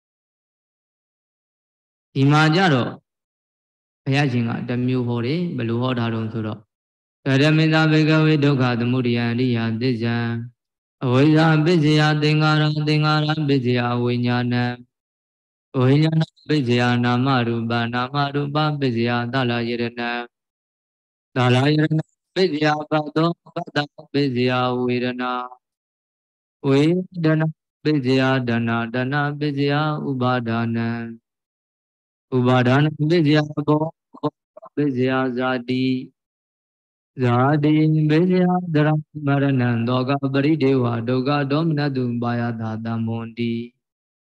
ဒီမှာကြတော့ဘုရားရှင်ကတစ်မျိုးဟောတယ်ဘယ်လိုဟောတာတုံးဆိုတော့ကတ္တမင်းဇာဘိကဝေဒုက္ခသမုဒယံအရိယသစ္ဆံအဝိဇ္ဇာပစ္စယသင်္ခါရပစ္စယဝိညာဏဝိညာဏပစ္စယနာမရူပပစ္စယသလယရဏ Đà la yirana Vidya Bado Bada Vidya Virana Vedana Vidya Dana Dana Vidya Ubadana Ubadana Vidya Go Vidya Zadi Zadi Vidya Dhara Maranan Doga Bari Deva Doga Dominadu Baya Dada Mondi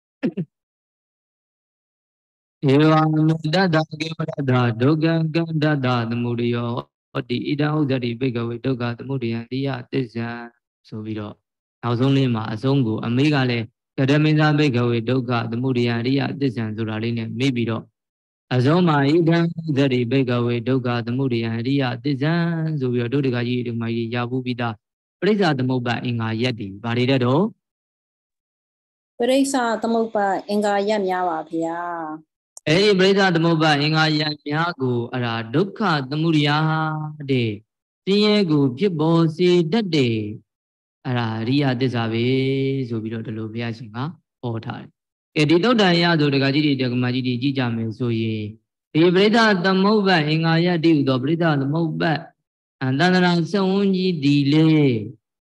Eva Dada Gevada Doga Dada the Mudio Oti Ida Udari Bigaway Doga the Mudia Dia Tizan so we do. Now only Ma Zongo Amigale Kadamina Bigaway Doga the Mudia Dia Tizan Zuraline maybe do. Azoma Ida Udari Bigaway Doga the Mudia Dia Tizan so we are Dogaji to my Yabubida. Prisa the Moba Inga Yeti Barido. Prisa the Mopa Inga Yamyawa Pia. Hey, Breda the Moba Inga Yago Ara Duka the Muria de Diego Gibosi that day. Ara Ria Desabe, Zobiro de Lubia Singa, or time. Edito Dayado the Gadi de Magidi Jijame so ye. The Breda the Moba Inga Yadi, the Breda the Moba, and then around Sonji delay.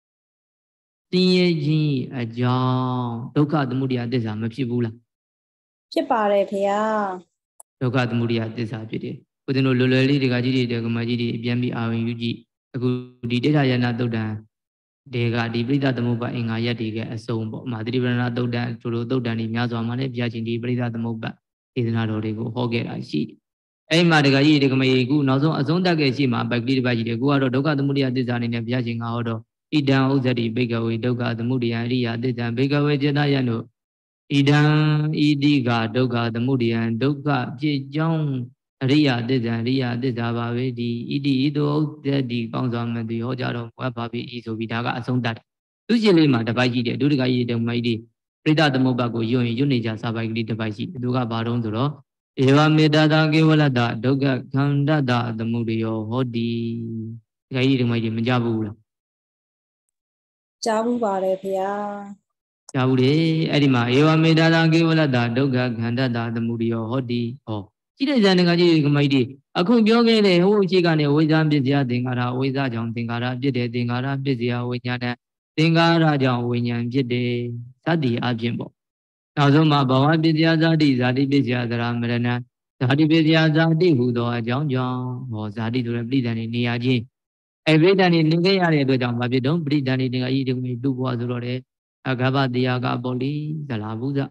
Tiaji a jaw, Doka the Muria Desama Pibula. Chipare Pia. Doka the Muria Desapide. With no Lully the Gadi de Magidi, Biambi Awen Yuji, a good data Yana Doda. They got the Brida the Moba in Ayati, a song, Madrivana Doda, to Dodani, Yazamane, Piachin, the Brida the Moba, is not Rodrigo, Hoget, I see. A Madagai, the Kamayu, Nazo, Azonda Gashima, by Gidi the Guado, Doga the Mudia design in a Piachin Auto, Idan Uzadi, bigger way, Doga the Mudia, Ria, design bigger way, Jedayano. Idan Idiga, Doga the Mudia, and Doga, Jong. Ria Dizabavedi, Idi Ido, the Gonzam, the Hojaro, Wapabi, Isovidaga, Asong that. Usually, Matabaji, Dugai, the Maidi, Prida the Mobago, Unija Sabagi, the Baji, Duga Baron Duro, Eva Medada Givalada, Doga Kandada, the Mudio, Hodi, Gai, the Maidi, Majabula. Jabu Bare Pia. Jabude, Edima, Eva Medada Givalada, Doga Kandada, the Mudio, Hodi, oh. She doesn't get my day. A computer, who she can always busy, Dingara, always a John Dingara, Jide, Dingara, busy, Winyana, Dingara, John Winyan, Jide, Sadi, Ajimbo. Now, Zoma, Bawa, busy, Zadi, busy, Ramarana, Zadi, busy, Zadi, who do a John John, or Zadi to bleed and in Niaji. Every day in Nigaya, but you don't breathe anything I eat me do was already. Agaba, the Aga Boli, the Labuza.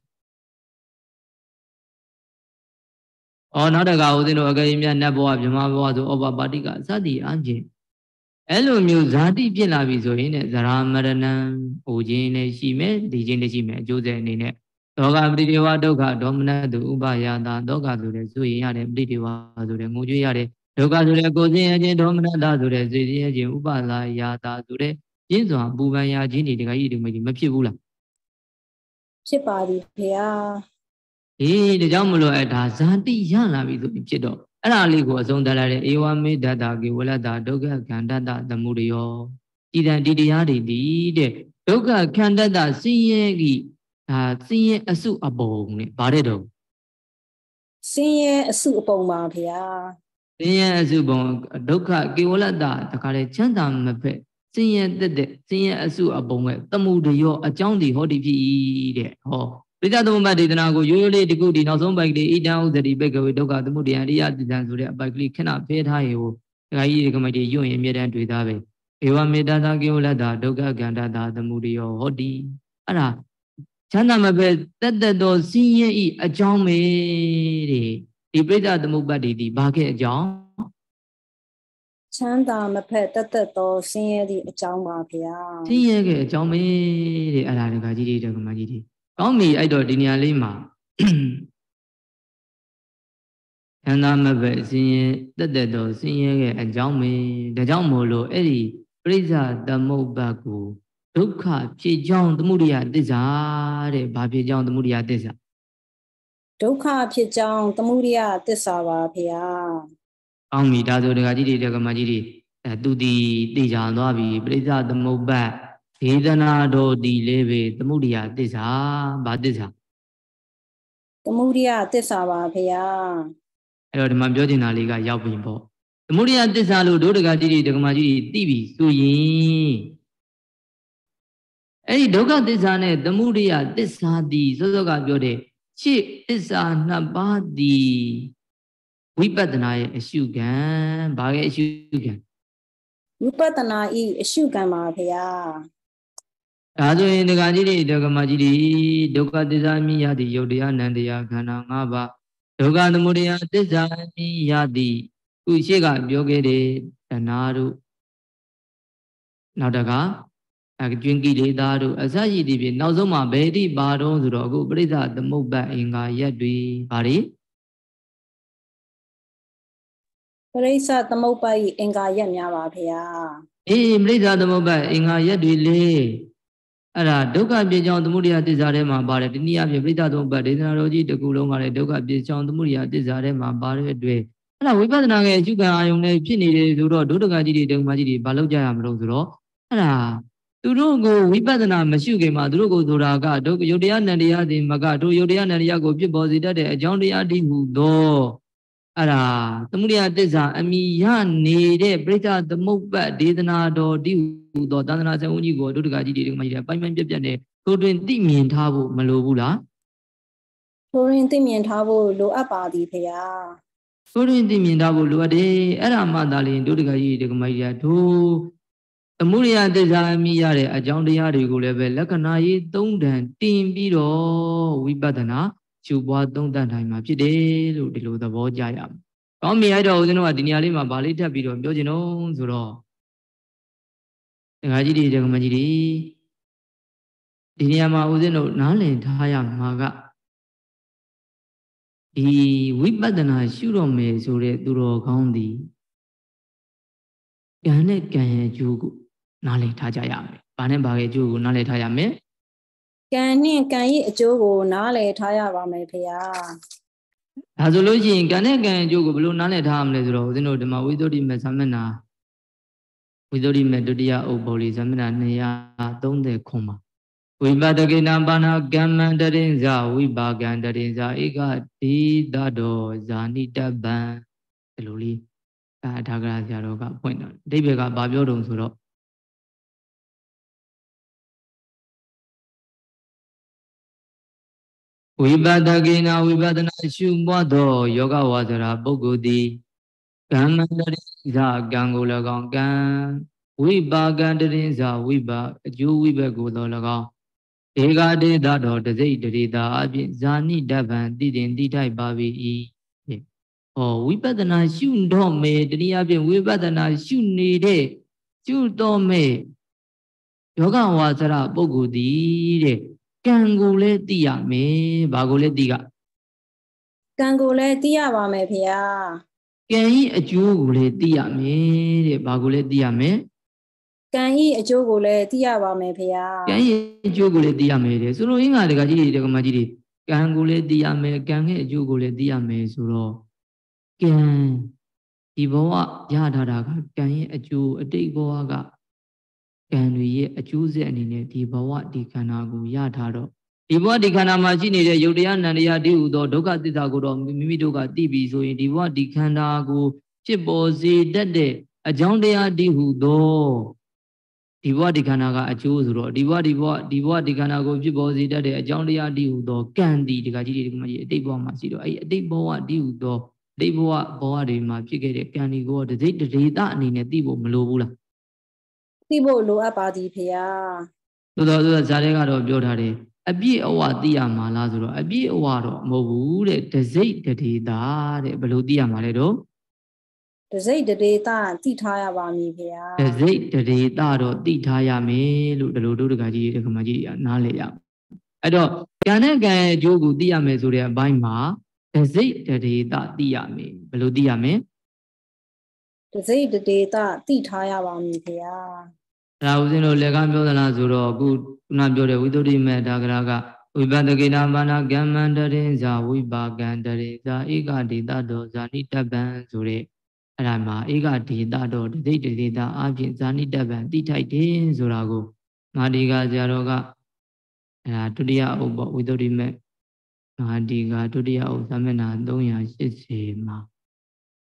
Oh, not a cow, you know, a game, never was over Batica, Sadi, Anji. Hello, Musadi Pilaviso in it, the Ramaran, Ojine, Shime, the Jineshime, Jose Nine. Doga Bridiwa Doga, Domina, the Ubayada, Doga to the Suya, and Bridiwa to the Mujuyare, Doga to the Gozi, Domina, to the Zidi, Ubala, Yada, to the Jinzo, Bubaya, Jini, the Gaidi, Mapibula. Chipari Pia. The Jamulo at Zanti Yana with the Chido. And Ali was on the Ewa made that Giwala Doga Candada the Murio. Idan Didiadi did Doga Candada see a suit a bone, Baredo. See a soup on Pia. See a subon, Doga Giwala the Kare Chandam Mape. See a suit a bone, the Mudio, a Johnny Hodi. Oh. Without the moment, usually the good in our own bike, they eat down the beggar with Doga the Moody and the other bike cannot pay high. I recommend you in Medan to Dave. Ewa Medada Giolada, Doga Ganda, the Moody or Hodi. Ara Chana Mabe, that the door see a John Mary. He played out the Mubadi, the bucket John. Chanda Mapet that the door see the Jama Pia. See a John Mary, Alagaji, the Magidi. Call me, I don't in Lima. And I'm a bit seeing the door, seeing a Jaume, the Jaumolo, Eddie, Brisa, the Mobaku, Duka, Chi John, the Muria, Desire, Babi John, the Muria, Desa. Duka Pijang, the Muria, Desava Pia. On me, Dado, the Gadi, the Gamadi, do the Deja Navi, Brisa, the Moba, Hidanado, the Leve, the Muria, Desa, Badesa. The Muria, Desava Pia. I heard my building a liga yapping. သမုဒိယသစ္စာလို့ဒုဒကတိဒကမာကြီးသိပြီဆိုရင်အဲ့ဒီဒုက္ခသစ္စာနဲ့သမုဒိယသစ္စာသည်စောစောကပြောတဲ့ရှေ့သစ္စာနှစ်ပါးသည်ဝိပဿနာရဲ့အရှုခံဘာရဲ့အရှုခံဝိပဿနာဤအရှုခံပါဗျာဒါဆိုရင်ဒကာကြီးတွေဒကမာကြီးတွေဒုက္ခသစ္စာမြင်ရသည့်ယုတ်တရားနံတရားခန္ဓာ၅ပါးဒုက္ခသမုဒယသစ္စာမြင်ရသည့်ခုရှိကပြောခဲ့တဲ့တဏှာတို့နောက်တကအကျွင်းကိလေသာတို့အစရှိသည့်ဖြင့်နောက်ဆုံးမှာဘယ်တိပါတော့ဆိုတော့အခုပရိစ္ဆသမုပ္ပါအင်္ဂါရက်တွေဘာတွေပရိစ္ဆသမုပ္ပါဤအင်္ဂါရက်များပါဗျာအေးပရိစ္ဆသမုပ္ပါအင်္ဂါရက်တွေလေအဲ့ဒါဒုက္ခပြေကြောင့်သမုဒယသစ္စာထဲမှာပါတယ်ဒီနည်းအားဖြင့်ပရိစ္ဆသမုပ္ပါဒေသနာတော်ကြီးတစ်ခုလုံးကလည်းဒုက္ခပြေကြောင့်သမုဒယသစ္စာထဲမှာပါတဲ့အတွက်အဲ့ဒါဝိပဿနာရဲ့အကျုခံအာယုန်နဲ့ဖြစ်နေတယ်ဆိုတော့ဒုဒကကြီးတွေဒုက္ခကြီးတွေဘာလုပ်ကြရမလို့ဆိုတော့အဲ့ဒါသူတို့ကိုဝိပဿနာမရှိခင်မှာသူတို့ကိုဆိုတာကဒုက္ခယုတ်တရားနံတရားသည်မကတို့ယုတ်တရားနံတရားကိုဖြစ်ပေါ်စေတတ်တဲ့အကြောင်းတရားတည်ဟုသောအဲ့ဒါသမုဒယသစ္စာအမိရနေတဲ့ပရိစ္ဆသမုပ္ပါဒေသနာတော်တည်ဟုသောသန္တနာဆံဦးကြီးကိုဒုဒကကြီးတွေဒုက္ခကြီးတွေပိုင်းပိုင်းပြက်ပြက်နဲ့ကိုတွင်သိမြင်ထားဖို့မလိုဘူးလားကိုတွင်သိမြင်ထားဖို့လိုအပ်ပါသည်ဖေဟာကိုတွင်သိမြင်ထားဖို့လိုအပ်တယ်အဲ့ဒါမှသာလျှင်ဒုဒကကြီးဒုက္ခမကြီးတို့သမုဒယသစ္စာအမိရတဲ့အကြောင်းတရားတွေကိုလည်းပဲလက္ခဏာရေးသုံးတန်တင်ပြီးတော့ဝိပဿနာရှုပွားသုံးသပ်တိုင်းမှာဖြစ်တယ်လို့ဒီလိုသဘောကျရမယ်။ကောင်းပြီအဲ့တော့ဦးဇင်းတို့ကဒီနေရာလေးမှာဗာလေးထပ်ပြီးတော့ပြောချင်တော့ဆိုတော့ဒကာကြီးတွေဒကာမကြီးတွေဒီနေရာမှာဦးဇင်းတို့နားလည်ထားရမှာကဒီဝိပဿနာရှုတော့မယ်ဆိုတဲ့သူတော်ကောင်းသည်ကံနဲ့ကံရဲ့အကျိုးကိုနားလည်ထားကြရမယ်။ဘာနဲ့ဘာရဲ့အကျိုးကိုနားလည်ထားရမယ်။ကံနဲ့ကံရဲ့အကျိုးကိုနားလည်ထားရပါမယ်ဖေဟာ။ဒါဆိုလို့ရှိရင်ကံနဲ့ကံရဲ့အကျိုးကိုဘယ်လိုနားလည်ထားရမလဲဆိုတော့ဦးဇင်းတို့ဒီမှာဝိသုဒ္ဓိမေသမဏဝိသုဒ္ဓိမေဒုတိယဥပ္ပောလီသမဏ230ခွန်မှာဝိပတကေနပါဏကမ္မန္တရင်ဇဝိပါကံတရင်ဇဧကတိတတောဇာနိတပံဒီလိုလေးဒါကရာဆရာတော်ကဖွင့်တယ်အဓိပ္ပာယ်ကဘာပြောတုံဆိုတော့ဝိပတကေနဝိပဿနာရှုပွားသောယောဂဝါစရာပုဂ္ဂိုလ်သည်ကမ္မန္တရင်ဇကံကို၎င်းကံဝိပါကံတရင်ဇဝိပါအကျိုးဝိဘက်ကိုသော၎င်းဧကဒေသတော်တစိတ်တရေတာအပြင်ဇာနိတဗံတိတင်တိထိုက်ပါ၏ဟောဝိပဿနာရှုတော့မယ်တနည်းအားဖြင့်ဝိပဿနာရှုနေတဲ့ရှုတော့မယ်ယောဂဝါစရပုဂ္ဂိုလ်သည်တဲ့ကံကိုလည်းသိရမယ်ဘာကိုလည်းသိကကံကိုလည်းသိရပါမယ်ဖေဟာကံဤအကျိုးကိုလည်းသိရမယ်တဲ့ဘာကိုလည်းသိရမယ်ကံဤအကျိုးကိုလည်းသိရပါမယ်ဖေဟာကံဤအကျိုးကိုလည်းသိရမယ်တဲ့ဆိုလိုရင်းကတကကြီးတွေတကမကြီးတွေကံကိုလည်းသိရမယ်ကံရဲ့အကျိုးကိုလည်းသိရမယ်ဆိုတော့ကံဒီဘဝရထားတာကကံရဲ့အကျိုးအတိတ်ဘဝကကံတွေရဲ့အကျိုးဆက်အနေနဲ့ဒီဘဝဒီခန္ဓာကိုရထားတော့ဒီဘဝဒီခန္ဓာမှာရှိနေတဲ့ယုတ်တရားနံတရားတည်းဟူသောဒုက္ခသစ္စာကိုတော့မိမိတို့ကသိပြီဆိုရင်ဒီဘဝဒီခန္ဓာကိုဖြစ်ပေါ်စေတတ်တဲ့အကြောင်းတရားတည်းဟူသောဒီဘဝဒီခန္ဓာကအကျိုးဆိုတော့ဒီဘဝဒီခန္ဓာကိုဖြစ်ပေါ်စေတတ်တဲ့အကြောင်းတရားတည်းဟူသောကံဒီကကြီးဒီကမကြီးအတိတ်ဘဝမှာရှိတော့အဲ့အတိတ်ဘဝတည်းဟူသောအတိတ်ဘဝတွေမှာဖြစ်ခဲ့တဲ့ကံဒီကိုတစိတ်တရေတအနေနဲ့သိဖို့မလိုဘူးလားသိဖို့လိုအပ်ပါသည်ဖေဟာသို့တော့ဇာတဲ့ကတော့ပြောထားတယ်အပြည့်အဝသိရမှာလားဆိုတော့အပြည့်အဝတော့မဟုတ်ဘူးတဲ့တစိတ်တရေတာတဲ့ဘယ်လိုသိရမှာလဲတော့တစိတ်တရေတာသိထားရပါမည်ဖေဟာတစိတ်တရေတာတော့သိထားရမယ်လို့ဒီလိုတို့တကကြီးတကမကြီးနားလည်ရအဲ့တော့ကံနဲ့ကံရဲ့အကျိုးကိုသိရမယ်ဆိုတဲ့အပိုင်းမှာတစိတ်တရေတာသိရမယ်ဘယ်လိုသိရမလဲတစိတ်တရေတာသိထားရပါမည်ဖေဟာဒါဦးဇင်းတို့လည်းကပြောသလားဆိုတော့အခုခုနပြောတဲ့ဝိသုဒ္ဓိမေဒါကရာကဝိပဿကေနပါဏကမ္မန္တရင်ဇဝိပါကံတရေဇဧကဒေသတော်ဇာနိတပံဆိုတဲ့အဲ့ဒါမှာဧကဒေသတော်တသိတဒေသအပြင်ဇာနိတပံတိထိုက်တယ်ဆိုတာကိုမာဒီကဆရာတော်ကအဲ့ဒါဒုတိယဥပ္ပဝိသုဒ္ဓိမေမာဒီကဒုတိယဥပ္ပသမဏ380မှာ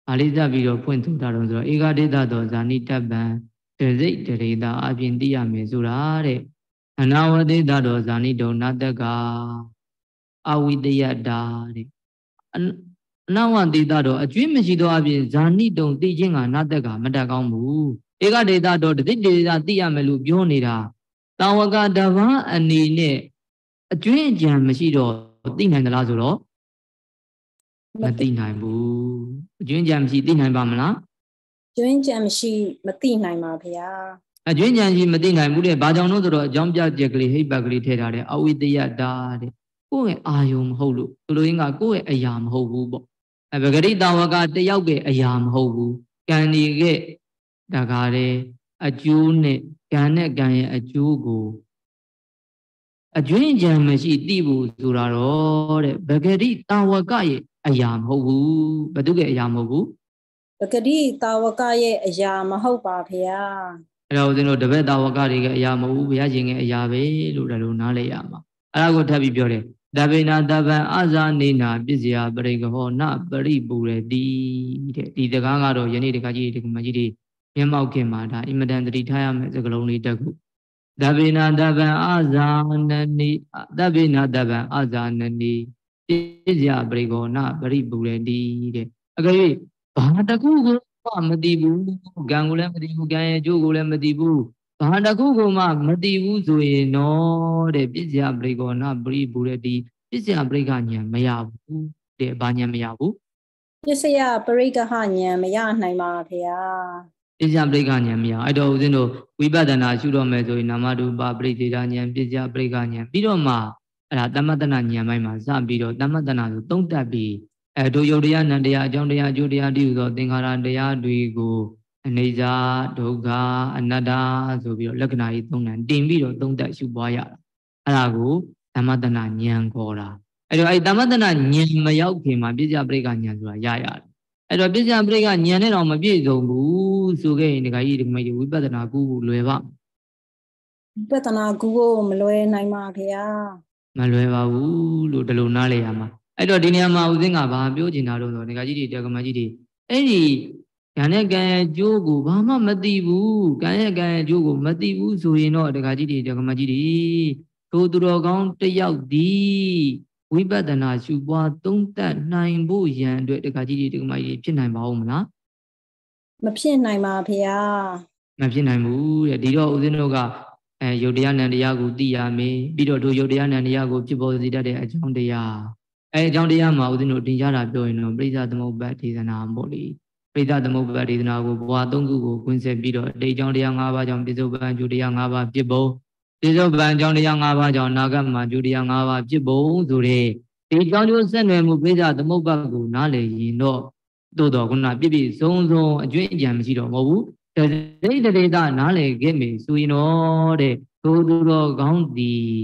ဘာလေးသက်ပြီးတော့ဖွင့်ထုတ်တာတော့ဆိုတော့ဧကဒေသတော်ဇာနိတပ္ပံတစိတ်တရေတာအပြင်သိရမယ်ဆိုတာတဲ့အနာဝတိသတော်ဇာနိတုံနတ္တကအဝိတယတာတဲ့အနာဝတိသတော်အကျွင်းမရှိသောအပြင်ဇာနိတုံသိခြင်းကနတ္တကမတတ်ကောင်းဘူးဧကဒေသတော်တစိတ်တရေတာသိရမယ်လို့ပြောနေတာတာဝကတပန်းအနေနဲ့အကျွင်းအကြံမရှိတော့သိနိုင်သလားဆိုတော့မသိနိုင်ဘူးအကျွင်းကြံမရှိသိနိုင်ပါမလားကျွင်းကြံမရှိမသိနိုင်ပါဗျာအကျွင်းကြံရှိမသိနိုင်ဘူးတဲ့ဘာကြောင့်လို့ဆိုတော့အကြောင်းပြချက်ကလေးဟိပတ်ကလေးထည့်ထားတယ်အဝိတယတာတဲ့ကိုယ့်ရဲ့အာယုံမဟုတ်လို့သူတို့ရင်းကကိုယ့်ရဲ့အရာမဟုတ်ဘူးပေါ့ပဂရိတာဝကတယောက်ရဲ့အရာမဟုတ်ဘူးကံဒီကတကားတဲ့အကျိုးနဲ့ကံနဲ့ကံရဲ့အကျိုးကိုအကျွင်းကြံမရှိသိဖို့ဆိုတာတော့တဲ့ပဂရိတာဝကရဲ့အရာမဟုတ်ဘူးဘသူရဲ့အရာမဟုတ်ဘူးပဂရိတာဝကရဲ့အရာမဟုတ်ပါဗျာအဲ့တော့ဦးဇင်းတို့တပည့်တာဝကတွေကအရာမဟုတ်ဘူးဘုရားရှင်ရဲ့အရာပဲလို့ဒါလိုနားလည်ရမှာအဲ့ဒါကိုထပ်ပြီးပြောတယ်တဗေနာတဗံအဇာနေနာပစ္စယပရိကဟောနပရိပူရတိတဲ့ဒီတကားကတော့ယနေ့တကားကြီးဒီမကြီးတွေမျက်မှောက်ခင်မှာဒါအင်မတန်တတိထားရမယ့်စကားလုံးလေးတစ်ခုတဗေနာတဗံအဇာနနိတဗေနာတဗံအဇာနနိပစ္စယပရိကောနပရိပူရတိတဲ့အကြိဘာတခုကိုမသိဘူးကံကိုလည်းမသိဘူးကံရဲ့အကျိုးကိုလည်းမသိဘူးဘာတခုကိုမှမသိဘူးဆိုရင်တော့တဲ့ပစ္စယပရိကောနပရိပူရတိပစ္စယပရိကဉာဏ်မရဘူးတဲ့ဘာဉာဏ်မရဘူးပစ္စယပရိကဟဉာဏ်မရနိုင်ပါဗျာပစ္စယပရိကဉာဏ်မရအဲ့တော့ဦးဇင်းတို့ဝိပဿနာရှုတော့မယ်ဆိုရင်နာမရူပပရိသေဒဉာဏ်ပစ္စယပရိကဉာဏ်ပြီးတော့မှအဲ့ဒါတမ္မတနာဉာဏ်ပိုင်းမှာစပြီးတော့တမ္မတနာဆိုသုံးသပ်ပြီးတို့ယုတ်တရားနံတရားအကြောင်းတရားအကျိုးတရားတည်းဟူသောသင်္ခါရတရားတွေကိုအနေစာဒုက္ခအနတ္တဆိုပြီးတော့လက္ခဏာကြီးသုံးတန်တင်ပြီးတော့သုံးသပ်ရှုပွားရတာအဲ့ဒါကိုတမ္မတနာဉာဏ်ခေါ်တာအဲ့တော့အဲ့တမ္မတနာဉာဏ်မရောက်ခင်မှာပစ္စယပရိကဉာဏ်ဆိုတာရရတယ်အဲ့တော့ပစ္စယပရိကဉာဏ်နဲ့တော့မပြည့်စုံဘူးဆိုခဲ့ရင်ဒီကကြီးဒီမကြီးဝိပဿနာကုလွယ်ပါဝိပဿနာကုကိုမလွယ်နိုင်ပါဗျာမလွယ်ပါဘူးလို့ဒီလိုနားလည်ရမှာအဲ့တော့ဒီနေရာမှာဦးစင်းကဘာပြောချင်တာတော့ဆိုဒီကကြီးတွေတက္ကမကြီးတွေအဲ့ဒီကံနဲ့ကံရဲ့အကျိုးကိုဘာမှမသိဘူးကံရဲ့ကံရဲ့အကျိုးကိုမသိဘူးဆိုရင်တော့ဒီကကြီးတွေတက္ကမကြီးတွေထိုသူတော်ကောင်းတယောက်ဒီဝိပဿနာရှုပွားသုံးသပ်နိုင်ဖို့ရန်အတွက်ဒီကကြီးတွေတက္ကမကြီးဖြစ်နိုင်ပါဦးမလားမဖြစ်နိုင်ပါဗျာမဖြစ်နိုင်ဘူးတဲ့ဒီတော့ဦးစင်းတို့ကယုတ်တရားနံတရားကိုသိရမယ်ပြီးတော့တို့ယုတ်တရားနံတရားကိုဖြစ်ပေါ်စေတတ်တဲ့အကြောင်းတရားအကြောင်းတရားမှာဦးဇင်းတို့တင်ကြတာပြောရင်တော့ပရိသသမုပ္ပါဒေသနာပေါ့လေပရိသသမုပ္ပါဒေသနာကိုဘဝ၃ခုကိုကွင်းဆက်ပြီးတော့အကြောင်းတရား၅ပါးကြောင့်ပြစ္ဆုတ်ပံကျူတရား၅ပါးဖြစ်ပုံပြစ္ဆုတ်ပံအကြောင်းတရား၅ပါးကြောင့်နာဂတ်မှာကျူတရား၅ပါးဖြစ်ပုံဆိုတဲ့ဒီအကြောင်းကျိုးဆက်နွယ်မှုပရိသသမုပ္ပါကိုနားလည်ရင်တော့သို့တော်ခုနပြည့်ပြည့်စုံစုံအကျွင့်အကြံမရှိတော့မဟုတ်ဘူးတတိတတိတာနားလည်ခဲ့ပြီဆိုရင်တော့တဲ့သို့တော်ကောင်းသည်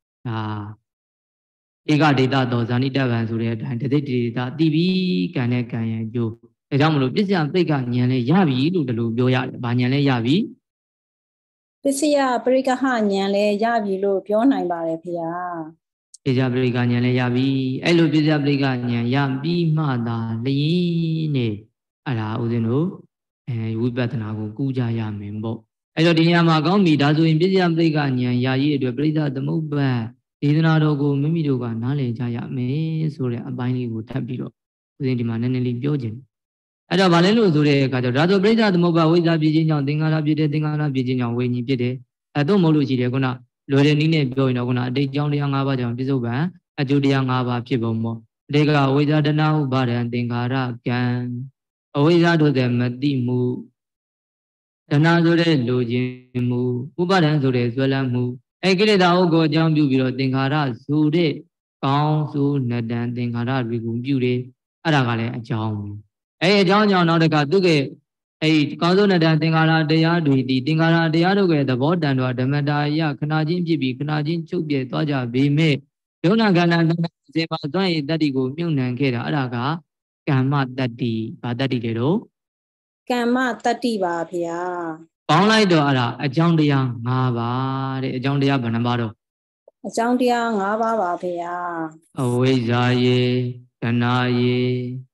ဧကဒေတာတော်ဇာနိတဗံဆိုတဲ့အတိုင်းတသိဒေတာတည်ပြီးကံနဲ့ကံရဲ့အကျိုးဒါကြောင့်မလို့ပစ္စယပိတ်ကဉာဏ်လေးရပြီလို့ဒီလိုပြောရတယ်။ဘာဉာဏ်လေးရပြီပစ္စယပရိကဟဉာဏ်လေးရပြီလို့ပြောနိုင်ပါတယ်ဖေဟာပစ္စယပရိကဉာဏ်လေးရပြီအဲ့လိုပစ္စယပရိကဉာဏ်ရပြီးမှသာလျင်နဲ့အဲ့ဒါဦးဇင်းတို့ဝိပဿနာကိုကူးကြရမယ်ပေါ့အဲ့တော့ဒီနေရာမှာကောင်းပြီဒါဆိုရင်ပစ္စယပရိကဉာဏ်ရရေးအတွက်ပရိသသမုပ္ပါဒေသနာတော်ကိုမိမိတို့ကနားလည်ကြရမယ်ဆိုတဲ့အပိုင်းလေးကိုထပ်ပြီးတော့ဦးဇင်းဒီမှာနည်းနည်းလေးပြောခြင်းအဲ့တော့ဗာလဲလို့ဆိုတဲ့အခါကျတော့ဒါဆိုပရိသသမုပ္ပါဝိဇ္ဇာပြည့်ခြင်းကြောင့်သင်္ခါရပြည့်တယ်သင်္ခါရပြည့်ခြင်းကြောင့်ဝိညာဉ်ပြည့်တယ်အဲ့တော့မဟုတ်လို့ရှိတယ်ခုနလွယ်တဲ့နည်းနဲ့ပြောရင်တော့ခုနအတိတ်ကြောင့်တရား၅ပါးကြောင့်ပြစ္ဆုတ်ပံအကျိုးတရား၅ပါးဖြစ်ပုံပေါ့အတိတ်ကဝိဇ္ဇာတဏှာဥပါဒံသင်္ခါရကံအဝိဇ္ဇာတို့တဲ့မတိမှုတဏှာဆိုတဲ့လူချင်းမှုဥပါဒံဆိုတဲ့ဇွဲလန်းမှုကိလေသာဥကိုအကြောင်းပြုပြီးတော့သင်္ခါရဆိုတဲ့ကောင်းဆိုနတံသင်္ခါရတွေကိုပြုတယ်အဲ့ဒါကလည်းအကြောင်းပဲအကြောင်းကြောင့်နောက်တကသူကကောင်းဆိုနတံသင်္ခါရတရားတွေဒီသင်္ခါရတရားတို့ရဲ့သဘောတန်တော်ဓမ္မတာယခဏချင်းဖြစ်ပြီးခဏချင်းချုပ်ပြဲသွားကြပေမဲ့ယုံနာခန္ဓာစေပါသွမ်းရည်တတ္တိကိုမြုပ်နှံခဲ့တာအဲ့ဒါကကမ္မတတ္တိဘာတတ္တိလဲတော့ကမ္မတတ္တိပါဗျာပေါင်းလိုက်တော့အဲ့ဒါအကြောင်းတရား၅ပါးတဲ့အကြောင်းတရားဘယ်နှပါတော့အကြောင်းတရား၅ပါးပါဗျာအဝိဇ္ဇာယေတဏှာယေ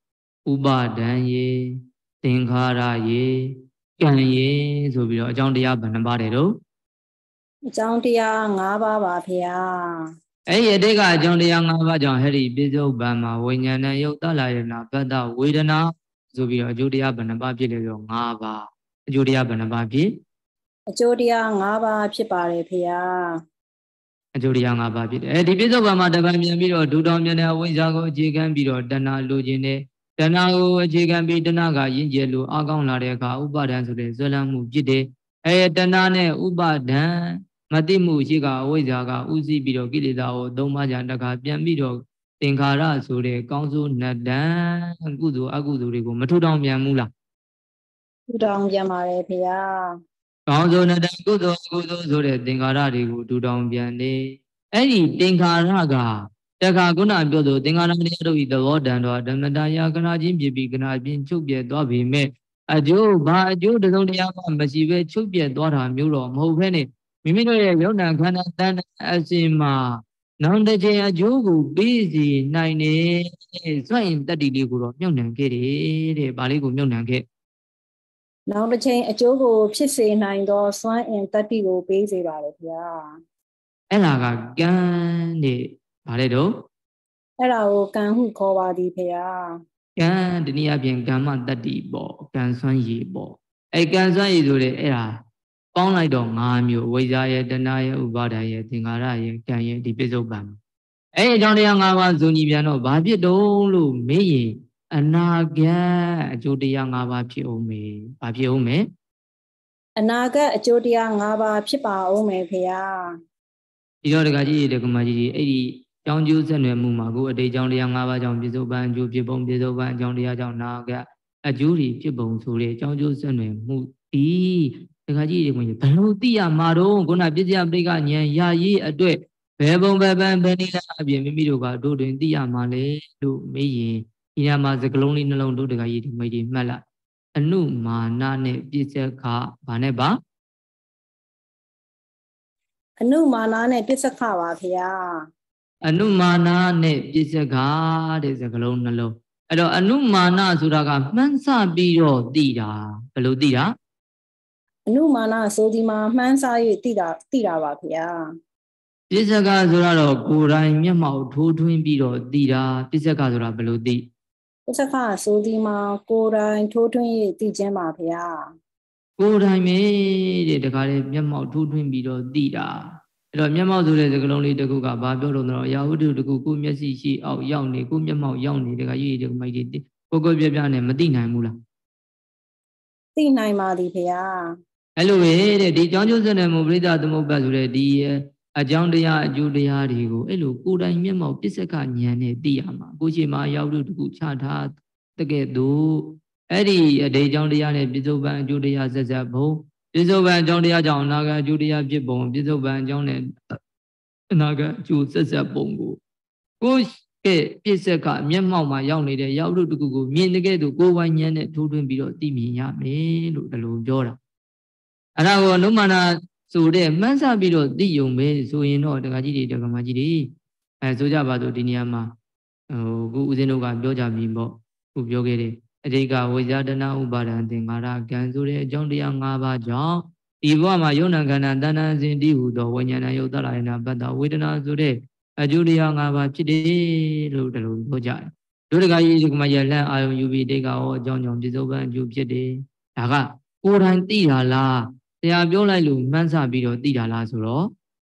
ဥပါဒံယေသင်္ခါရယေကံယေဆိုပြီးတော့အကြောင်းတရားဘယ်နှပါးတယ်တော့အကြောင်းတရား၅ပါးပါဖေဟာအဲ့ဒီအတိတ်ကအကြောင်းတရား၅ပါးကြောင့်ဟဲ့ဒီပြစ္ဆုတ်ပံမှာဝိညာဏယုတ်တလာယနာပတ္တဝေဒနာဆိုပြီးတော့အကျိုးတရားဘယ်နှပါးဖြစ်လဲဆို၅ပါးအကျိုးတရားဘယ်နှပါးဖြစ်အကျိုးတရား၅ပါးဖြစ်ပါတယ်ဖေဟာအကျိုးတရား၅ပါးဖြစ်တယ်ဒီပြစ္ဆုတ်ပံမှာတပံပြန်ပြီးတော့ဒုတောင်မြတ်တဲ့အဝိဇ္ဇာကိုအခြေခံပြီးတော့တဏှာလိုချင်တဲ့တဏှာကိုအခြေခံပြီးတဏှာကယဉ်ကျေးလို့အကောင်းလာတဲ့အခါဥပါဒံဆိုတဲ့ဇွဲလန်းမှုဖြစ်တယ်တဏှာနဲ့ဥပါဒံမတိမှုရှိကအဝိဇ္ဇာကဥသိပြီးတော့ကိလေသာကိုသုံးပါးကြတခါပြန်ပြီးတော့သင်္ခါရဆိုတဲ့ကောင်းစိုးနှစ်တန်းကုသိုလ်အကုသိုလ်တွေကိုမထူထောင်ပြန်ဘူးလားထူထောင်ပြန်ပါတယ်ဖေဟာကောင်းစိုးနှစ်တန်းကုသိုလ်အကုသိုလ်ဆိုတဲ့သင်္ခါရတွေကိုထူထောင်ပြန်နေအဲ့ဒီသင်္ခါရကတခါခုနပြောသူသင်္ခါရတရားတို့ဤသဘောတန်တော့ဓမ္မတရားကနာချင်းဖြစ်ပြီးကနာချင်းချုပ်ပြဲသွားပြီမဲ့အကျိုးဘာအကျိုးတစုံတရားမှမရှိပဲချုပ်ပြဲသွားတာမျိုးတော့မဟုတ်ဘဲနဲ့မိမိတို့ရဲ့ယုံနာခန္ဓာတဏ္ဍအစဉ်မှာနောက်တစ်ချိန်အကျိုးကိုပြီးစီနိုင်နေစွန့်ရင်တတ္တိလေးကိုတော့မြုပ်နှံခဲ့တယ်တဲ့။ဘာလေးကိုမြုပ်နှံခဲ့နောက်တစ်ချိန်အကျိုးကိုဖြစ်စေနိုင်သောစွန့်ရင်တတ္တိကိုပေးစေပါလေဗျာ။အဲ့ဒါကကံတဲ့။ဘာလဲတော့အဲ့ဒါကိုကံဟုခေါ်ပါသည်ဖေဟာ။ကံတနည်းအားဖြင့်ကမ္မတတ္တိပေါ့။ကံစွန့်ရည်ပေါ့။အဲ့ကံစွန့်ရည်ဆိုတဲ့အဲ့ဒါပေါင်းလိုက်တော့၅မျိုးဝိဇ္ဇာရဲ့တဏှာရဲ့ဥပါဒာရဲ့သင်္ခါရရဲ့ကံရဲ့ဒီပြစ္ဆုတ်ပံအဲ့အကြောင်းတရား၅ပါးဇုံညီပြန်တော့ဘာဖြစ်တုံးလို့မေးရင်အနာဂတ်အကျိုးတရား၅ပါးဖြစ်အောင်မေဘာဖြစ်အောင်မေအနာဂတ်အကျိုးတရား၅ပါးဖြစ်ပါအောင်မေဖေဟာဒီတော့တကကြီးတကမကြီးအဲ့ဒီကြောင်းကျိုးဆက်နွယ်မှုမှာကိုအတိတ်ကြောင်းတရား၅ပါးကြောင့်ပြစ္ဆုတ်ပံအကျိုးဖြစ်ပုံပြစ္ဆုတ်ပံအကြောင်းတရားကြောင့်နာဂတ်အကျိုးတွေဖြစ်ပုံဆိုတဲ့ကြောင်းကျိုးဆက်နွယ်မှုဒီတခါကြီးတွေဝင်ဘယ်လိုသိရမှာတော့ခုနပစ္စယပရိကဉာဏ်ရာရေးအတွက်ဘယ်ပုံဘယ်ပန်းဘယ်နည်းလားအပြင်မိမိတို့ကတို့တွင်သိရမှာလေလို့မေးရင်ဒီညမှာစကလုံးလေးနှလုံးတို့တခါကြီးဒီမိတ်ဒီမှတ်လိုက်အနုမာနနဲ့ပစ္စကဘာနဲ့ပါအနုမာနနဲ့ပစ္စကပါဖေဟာအနုမာနနဲ့ပစ္စကတဲ့စကလုံးနှလုံးအဲ့တော့အနုမာနဆိုတာကမှန်းဆပြီးတော့သိတာဘယ်လိုသိတာအနုမာနဆိုဒီမှာမှန်းဆ၍သိတာပါဖေဟာပစ္စကဆိုတာတော့ကိုယ်တိုင်မျက်မှောက်ထိုးထွင်းပြီးတော့သိတာပစ္စကဆိုတာဘယ်လိုသိပစ္စကဆိုဒီမှာကိုယ်တိုင်ထိုးထွင်း၍သိခြင်းပါဖေဟာကိုယ်တိုင်ပဲတဲ့တခါလေမျက်မှောက်ထိုးထွင်းပြီးတော့သိတာအဲ့တော့မျက်မှောက်ဆိုတဲ့စကားလုံးလေးတစ်ခုကဘာပြောတော့အရာဝတ္ထုတစ်ခုကိုမျက်စိရှိအောက်ရောက်နေကိုမျက်မှောက်ရောက်နေတခါကြီးဒီမိုက်တွေကိုကိုပြပြနဲ့မသိနိုင်ဘူးလားသိနိုင်ပါသည်ဖေဟာအဲ့လိုပဲတဲ့ဒီကြောင်းကျိုးစနမှုပရိသသမုပ္ပါဆိုတဲ့ဒီအကြောင်းတရားအကျိုးတရားတွေကိုအဲ့လိုကိုယ်တိုင်မျက်မှောက်ပစ္စကဉာဏ်နဲ့သိရမှာကိုရှိမှာရောက်လို့တခုချထားတကဲ့သို့အဲ့ဒီအတေကြောင့်တရားနဲ့ပြစ္ဆုတ်ပံအကျိုးတရားဆက်ဆက်ဘုံပြစ္ဆုတ်ပံအကြောင်းတရားကြောင့်အနာဂတ်အကျိုးတရားဖြစ်ပုံပြစ္ဆုတ်ပံအကြောင်းနဲ့အနာဂတ်အကျိုးဆက်ဆက်ပုံကိုကိုရဲ့ပြစ္ဆကမျက်မှောက်မှာရောက်နေတဲ့ရောက်လို့တခုကိုမြင်တကဲ့သို့ကိုယ်ဝိုင်းဉာဏ်နဲ့ထိုးထွင်းပြီးတော့သိမြင်ရမယ်လို့ဒီလိုပြောတာအဲ့ဒါကိုအနုမာနဆိုတဲ့မှန်းဆပြီးတော့သိယုံပဲဆိုရင်တော့တက္ကကြီးတွေတက္ကမကြီးတွေဆိုကြပါစို့ဒီနေရာမှာခုဦးဇင်းတို့ကပြောကြပြီပေါ့ခုပြောခဲ့တယ်အတိတ်ကဝိဇ္ဇာတဏဥပါဒံသင်္ခါရကံဆိုတဲ့အကြောင်းတရား၅ပါးကြောင့်ဒီဘဝမှာယုံနာခန္ဓာတဏ္ဍစဉ်တည်ဟူသောဝိညာဏယုတ်တရယနာပတ္တဝေဒနာဆိုတဲ့အကျိုးတရား၅ပါးဖြစ်တယ်လို့ဒီလိုပြောကြတယ်တို့တက္ကကြီးဒီကမရလန့်အာယုံယူပြီးတိတ်ကဟောအကြောင်းကြောင့်ပြစ္ဆုတ်ပံအကျိုးဖြစ်တယ်ဒါကကိုယ်တိုင်သိတာလားတရားပြောလိုက်လို့မှန်းဆပြီးတော့သိတာလားဆိုတော့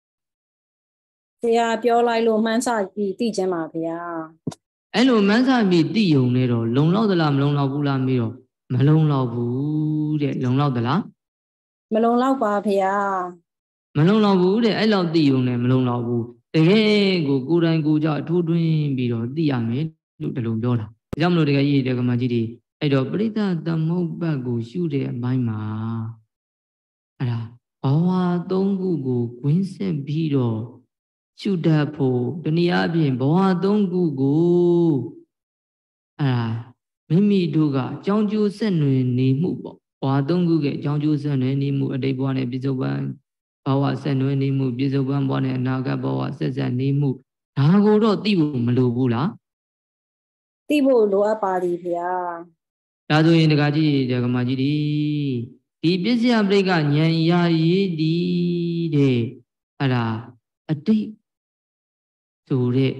တရားပြောလိုက်လို့မှန်းဆပြီးသိခြင်းပါဗျာအဲ့လိုမှန်းဆပြီးသိယုံနေတော့လုံလောက်သလားမလုံလောက်ဘူးလားမေးတော့မလုံလောက်ဘူးတဲ့လုံလောက်သလားမလုံလောက်ပါဗျာမလုံလောက်ဘူးတဲ့အဲ့လောက်သိယုံနေမလုံလောက်ဘူးတကယ်ကိုယ်တိုင်ကိုယ်ကြအထိုးတွင်းပြီးတော့သိရမယ်လို့ဒီလိုပြောတာဒါကြောင့်မလို့တကယ်ကြီးတကမကြီးတွေအဲ့တော့ပရိသသမုပ္ပတ်ကိုရှုတဲ့အပိုင်းမှာအဲ့ဒါဘဝ၃ခုကိုကွင်းဆက်ပြီးတော့ရှုတတ်ဖို့တနည်းအားဖြင့်ဘဝ၃ခုကိုအဲ့ဒါမိမိတို့ကအကြောင်းကျိုးဆက်နွယ်နေမှုပေါ့ဘဝ၃ခုရဲ့အကြောင်းကျိုးဆက်နွယ်နေမှုအတိတ်ဘဝနဲ့ပြစ္ဆုတ်ပံဘဝဆက်နွယ်နေမှုပြစ္ဆုတ်ပံဘဝနဲ့အနာဂတ်ဘဝဆက်ဆက်နေမှုဒါကိုတော့သိဖို့မလိုဘူးလားတိဖို့လိုအပ်ပါသည်ဗျာဒါဆိုရင်တခါကြည့်ဒကမာကြီးဒီပစ္စယပရိက္ခဉာဏ်ရာရည်ဒီတဲ့အဲ့ဒါအတိတ်ဆိုတဲ့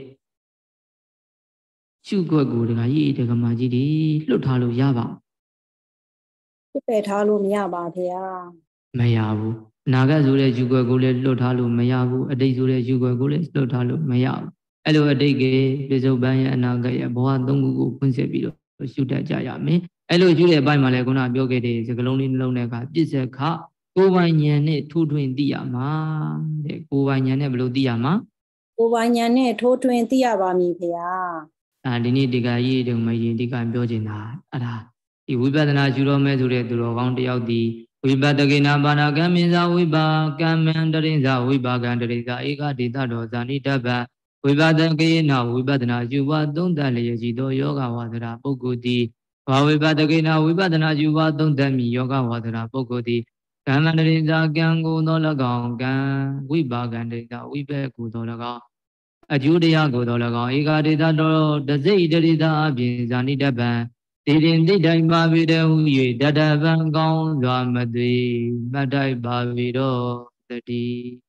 ရှုွက်ကိုတခါကြီးဒကမာကြီးလွတ်ထားလို့ရပါပြစ်ပယ်ထားလို့မရပါဗျာမရဘူးအနာဂတ်ဆိုတဲ့ရှုွက်ကိုလည်းလွတ်ထားလို့မရဘူးအတိတ်ဆိုတဲ့ရှုွက်ကိုလည်းလွတ်ထားလို့မရဘူးအဲ့လိုအတိတ်ကပြစ္ဆုတ်ပန်ရဲ့အနာဂတ်ရဲ့ဘဝသုံးခုကိုဖွင့်ဆက်ပြီးတော့ရှုတတ်ကြရမယ်အဲ့လိုရှုတဲ့အပိုင်းမှာလည်းခုနပြောခဲ့တဲ့စကလုံးလေးနှလုံးနဲ့ကပြစ္ဆခကိုယ်ပိုင်ဉာဏ်နဲ့ထိုးထွင်းသိရမှာတဲ့ကိုယ်ပိုင်ဉာဏ်နဲ့ဘယ်လိုသိရမှာကိုယ်ပိုင်ဉာဏ်နဲ့ထိုးထွင်းသိရပါမည်ဗျာဒီနေ့ဒီကကြီးဒီမကြီးဒီကပြောချင်တာအဲ့ဒါဒီဝိပဿနာရှုတော်မဲ့ဆိုတဲ့သူတော်ကောင်းတယောက်ဒီဝိပတကေနာပါဏကံမင်းဇာဝိပါကံမန္တရိဇာဝိပါကံတရိဇာဧကဒေတတော်ဇာနိတပ္ပဝိပတကေနာဝိပဿနာရှုပါသုံးသပ်လျက်ရှိသောယောဂဝါဒရာပုဂ္ဂိုလ်သည်ဘာဝိပတကေနာဝိပဿနာရှုပါသုံးသပ်မိယောဂဝါဒရာပုဂ္ဂိုလ်သည်ကံမန္တရိဇာကံကိုသော၎င်းကံဝိပါကံတရိဇာဝိပက်ကိုသော၎င်းအကျိုးတရားကိုသော၎င်းဧကဒေတတော်တစိတ်တရိဇာအပြင်ဇာနိတပ္ပတိရင်တိတိုင်ပါပေတဲ့ဟူ၍တတပံကောင်းစွာမသိမှတ်တိုက်ပါပေတော့တတိ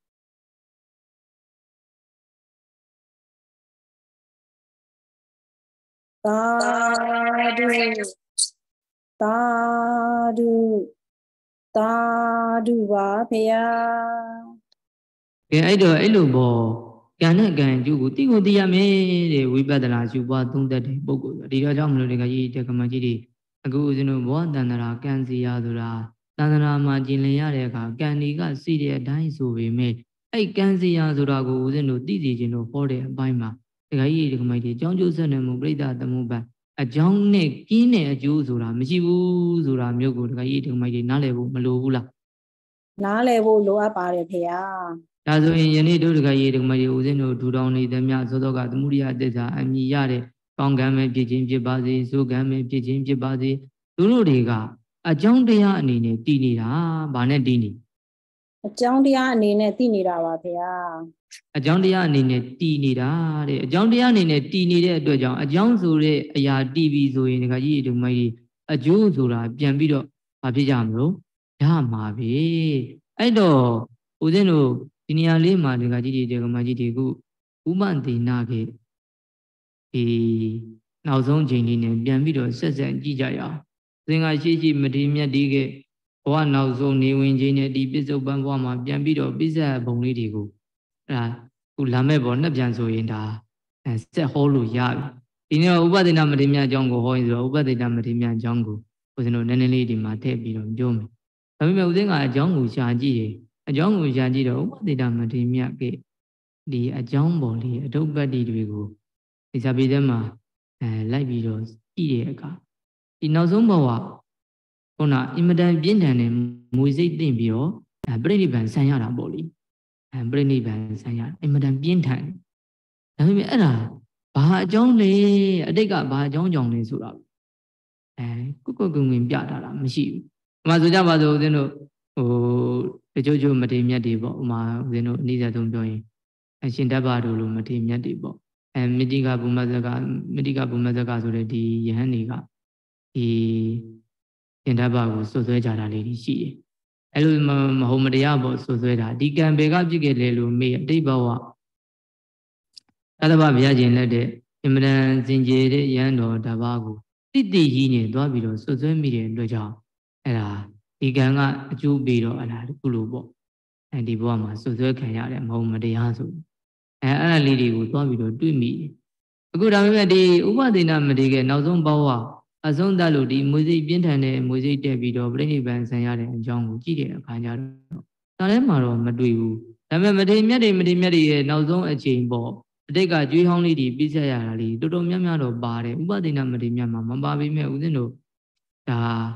သာဓုသာဓုသာဓုပါဗျာကဲအဲ့တော့အဲ့လိုပေါ့ကံနဲ့ကံအကျိုးကိုသိကိုသိရမယ်တဲ့ဝိပဿနာရှုပွားသုံးသပ်တဲ့ပုဂ္ဂိုလ်ဆိုဒီတော့ကြောင့်မလို့တကကြီးတက္ကမကြီးတွေအခုဦးဇင်းတို့ဘောတန္တရာကံစီရဆိုတာတန္တရာမှာကျင်လည်ရတဲ့အခါကံဒီကစီတဲ့အတိုင်းဆိုပေမဲ့အဲ့ကံစီရဆိုတာကိုဦးဇင်းတို့သိစီခြင်းတို့ဟောတဲ့အပိုင်းမှာတကကြီးတက္ကမကြီးအကြောင်းကျိုးဆက်နေမှုပြိဿသမုပ္ပါအကြောင်းနဲ့ကင်းတဲ့အကျိုးဆိုတာမရှိဘူးဆိုတာမျိုးကိုတကကြီးတက္ကမကြီးနားလည်ဖို့မလိုဘူးလားနားလည်ဖို့လိုအပ်ပါတယ်ဗျာဒါဆိုရင်ယနေ့တို့တကကြီးတက္ကမကြီးဦးဇင်းတို့ထူထောင်နေသမျှသောသောကသမုဒိယအတ္တစာအမြည်ရတဲ့ကောင်းကံပဲဖြစ်ခြင်းဖြစ်ပါစေဆိုကံပဲဖြစ်ခြင်းဖြစ်ပါစေသူတို့တွေကအကြောင်းတရားအနေနဲ့တည်နေတာဗာနဲ့တည်နေအကြောင်းတရားအနေနဲ့သိနေတာပါဗျာအကြောင်းတရားအနေနဲ့တည်နေတာတဲ့အကြောင်းတရားအနေနဲ့တည်နေတဲ့အတွက်ကြောင့်အကြောင်းဆိုတဲ့အရာတည်ပြီဆိုရင်တကကြီးတက္ကမကြီးအကျိုးဆိုတာပြန်ပြီးတော့ဘာဖြစ်ကြမလို့ရမှာပဲအဲ့တော့ဦးဇင်းတို့ဒီနေရာလေးမှာတကကြီးတက္ကမကြီးတွေခုဥပဒေနာခဲ့ဒီနောက်ဆုံးချိန်လေးနဲ့ပြန်ပြီးတော့ဆက်ဆက်ကြည့်ကြရအောင်သင်္ဃာရှိမတိမြတ်ဒီကဘဝနောက်ဆုံးနေဝင်ခြင်းနဲ့ဒီပစ္စုပန်ဘဝမှာပြန်ပြီးတော့ပိဿဘုံလေးတွေကိုအဲ့ဒါခုလာမဲ့ဘောနှစ်ပြန်ဆိုရင်ဒါဆက်ဟောလို့ရပြီဒီနေ့ဥပဒေနာမတိမြတ်အကြောင်းကိုဟောရင်ဆိုတော့ဥပဒေနာမတိမြတ်အကြောင်းကိုဦးဇင်းတို့နည်းနည်းလေးဒီမှာထည့်ပြီးတော့ပြောမယ်ဒါပေမဲ့ဦးဇင်းကအကြောင်းကိုရှာကြည့်ရင်အကြောင်းကိုရှာကြည့်တော့ဥပဒေနာမတိမြတ်ကဒီအကြောင်းပေါ်လေးအထုပ္ပတ္တိတွေကိုဒီစာပေထဲမှာလိုက်ပြီးတော့ကြည့်တဲ့အခါဒီနောက်ဆုံးဘဝခုနအင်မတန်ပြင်းထန်တဲ့မွေစိတ်သိမ့်ပြီးတော့ပြိဋိဘံဆံရတာပေါ့လေပြိဋိဘံဆံရအင်မတန်ပြင်းထန်ဒါပေမဲ့အဲ့ဒါဘာအကြောင်းလဲအတိတ်ကဘာအကြောင်းကြောင့်လဲဆိုတာကုကွယ်ကွင်ပြထားတာမရှိဘူး။ဥပမာဆိုကြပါစို့ဦးဇင်းတို့တချို့မထေမြတ်တွေပေါ့ဥမာဦးဇင်းတို့အနည်းဆက်ဆုံးပြောရင်အရှင်တပ္ပတို့လိုမထေမြတ်တွေပေါ့မိတိကဘုမဇကဆိုတဲ့ဒီယဟန်တွေကဒီရှင်တပ္ပကိုဆွဆွဲကြတာလေးရှိတယ်။အဲ့လိုမဟုတ်မတရားပေါ့ဆွဆွဲတာဒီကံဘေကပြစ်ခဲ့လေလို့မေးအတိတ်ဘဝသတ္တဗဘုရားရှင်လက်တဲ့အင်မတန်စင်ကြယ်တဲ့ယဟန်တော်တပါးကိုတိတိကြီးနေသွားပြီးတော့ဆွဆွဲမိတဲ့အတွက်ကြောင့်အဲ့ဒါဒီကံကအကျိုးပေးတော့အဲ့ဒါခုလိုပေါ့ဒီဘဝမှာဆွဆွဲခံရတယ်မဟုတ်မတရားဆိုအဲ့ဒါလေးတွေကိုသွားပြီးတော့တွေ့မိတယ်အခုဒါပေမဲ့ဒီဥပဒေနာမတိကနောက်ဆုံးဘဝအဆုံးသတ်လို့ဒီမွေစိတ်ပြင်းထန်တဲ့မွေစိတ်တက်ပြီးတော့ပြိဋိဘံဆံရတဲ့အကြောင်းကိုကြည့်တဲ့အခါကျတော့ဒါလည်းမှတော့မတွေ့ဘူးဒါပေမဲ့မထေမြတ်တွေရဲ့နောက်ဆုံးအချိန်ပေါ့အတိတ်ကကြွေးဟောင်းလေးတွေပြည့်စက်ရတာလေးတော်တော်များများတော့ပါတယ်ဥပဒေနာမတိမြတ်မှာမပါပေမဲ့ဦးဇင်းတို့ဒါ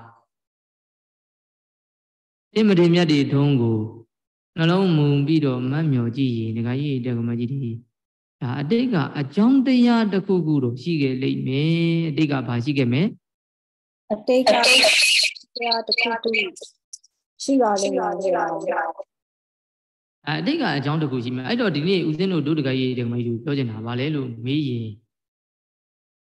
ဒီမထေမြတ်တွေထုံးကိုနှလုံးမူပြီးတော့မတ်မြော်ကြည့်ရင်ဒကာကြီးတက္ကမကြီးတွေဒါအတိတ်ကအကြောင်းတရားတစ်ခုခုတော့ရှိခဲ့လိမ့်မယ်အတိတ်ကဘာရှိခဲ့မယ်အတိတ်ကတရားတစ်ခုခုရှိပါလိမ့်မယ်အတိတ်ကအကြောင်းတစ်ခုရှိမယ်အဲ့တော့ဒီနေ့ဦးဇင်းတို့ဒုဒကာကြီးတက္ကမကြီးတို့ပြောချင်တာဗာလဲလို့မေးရင်ဒီ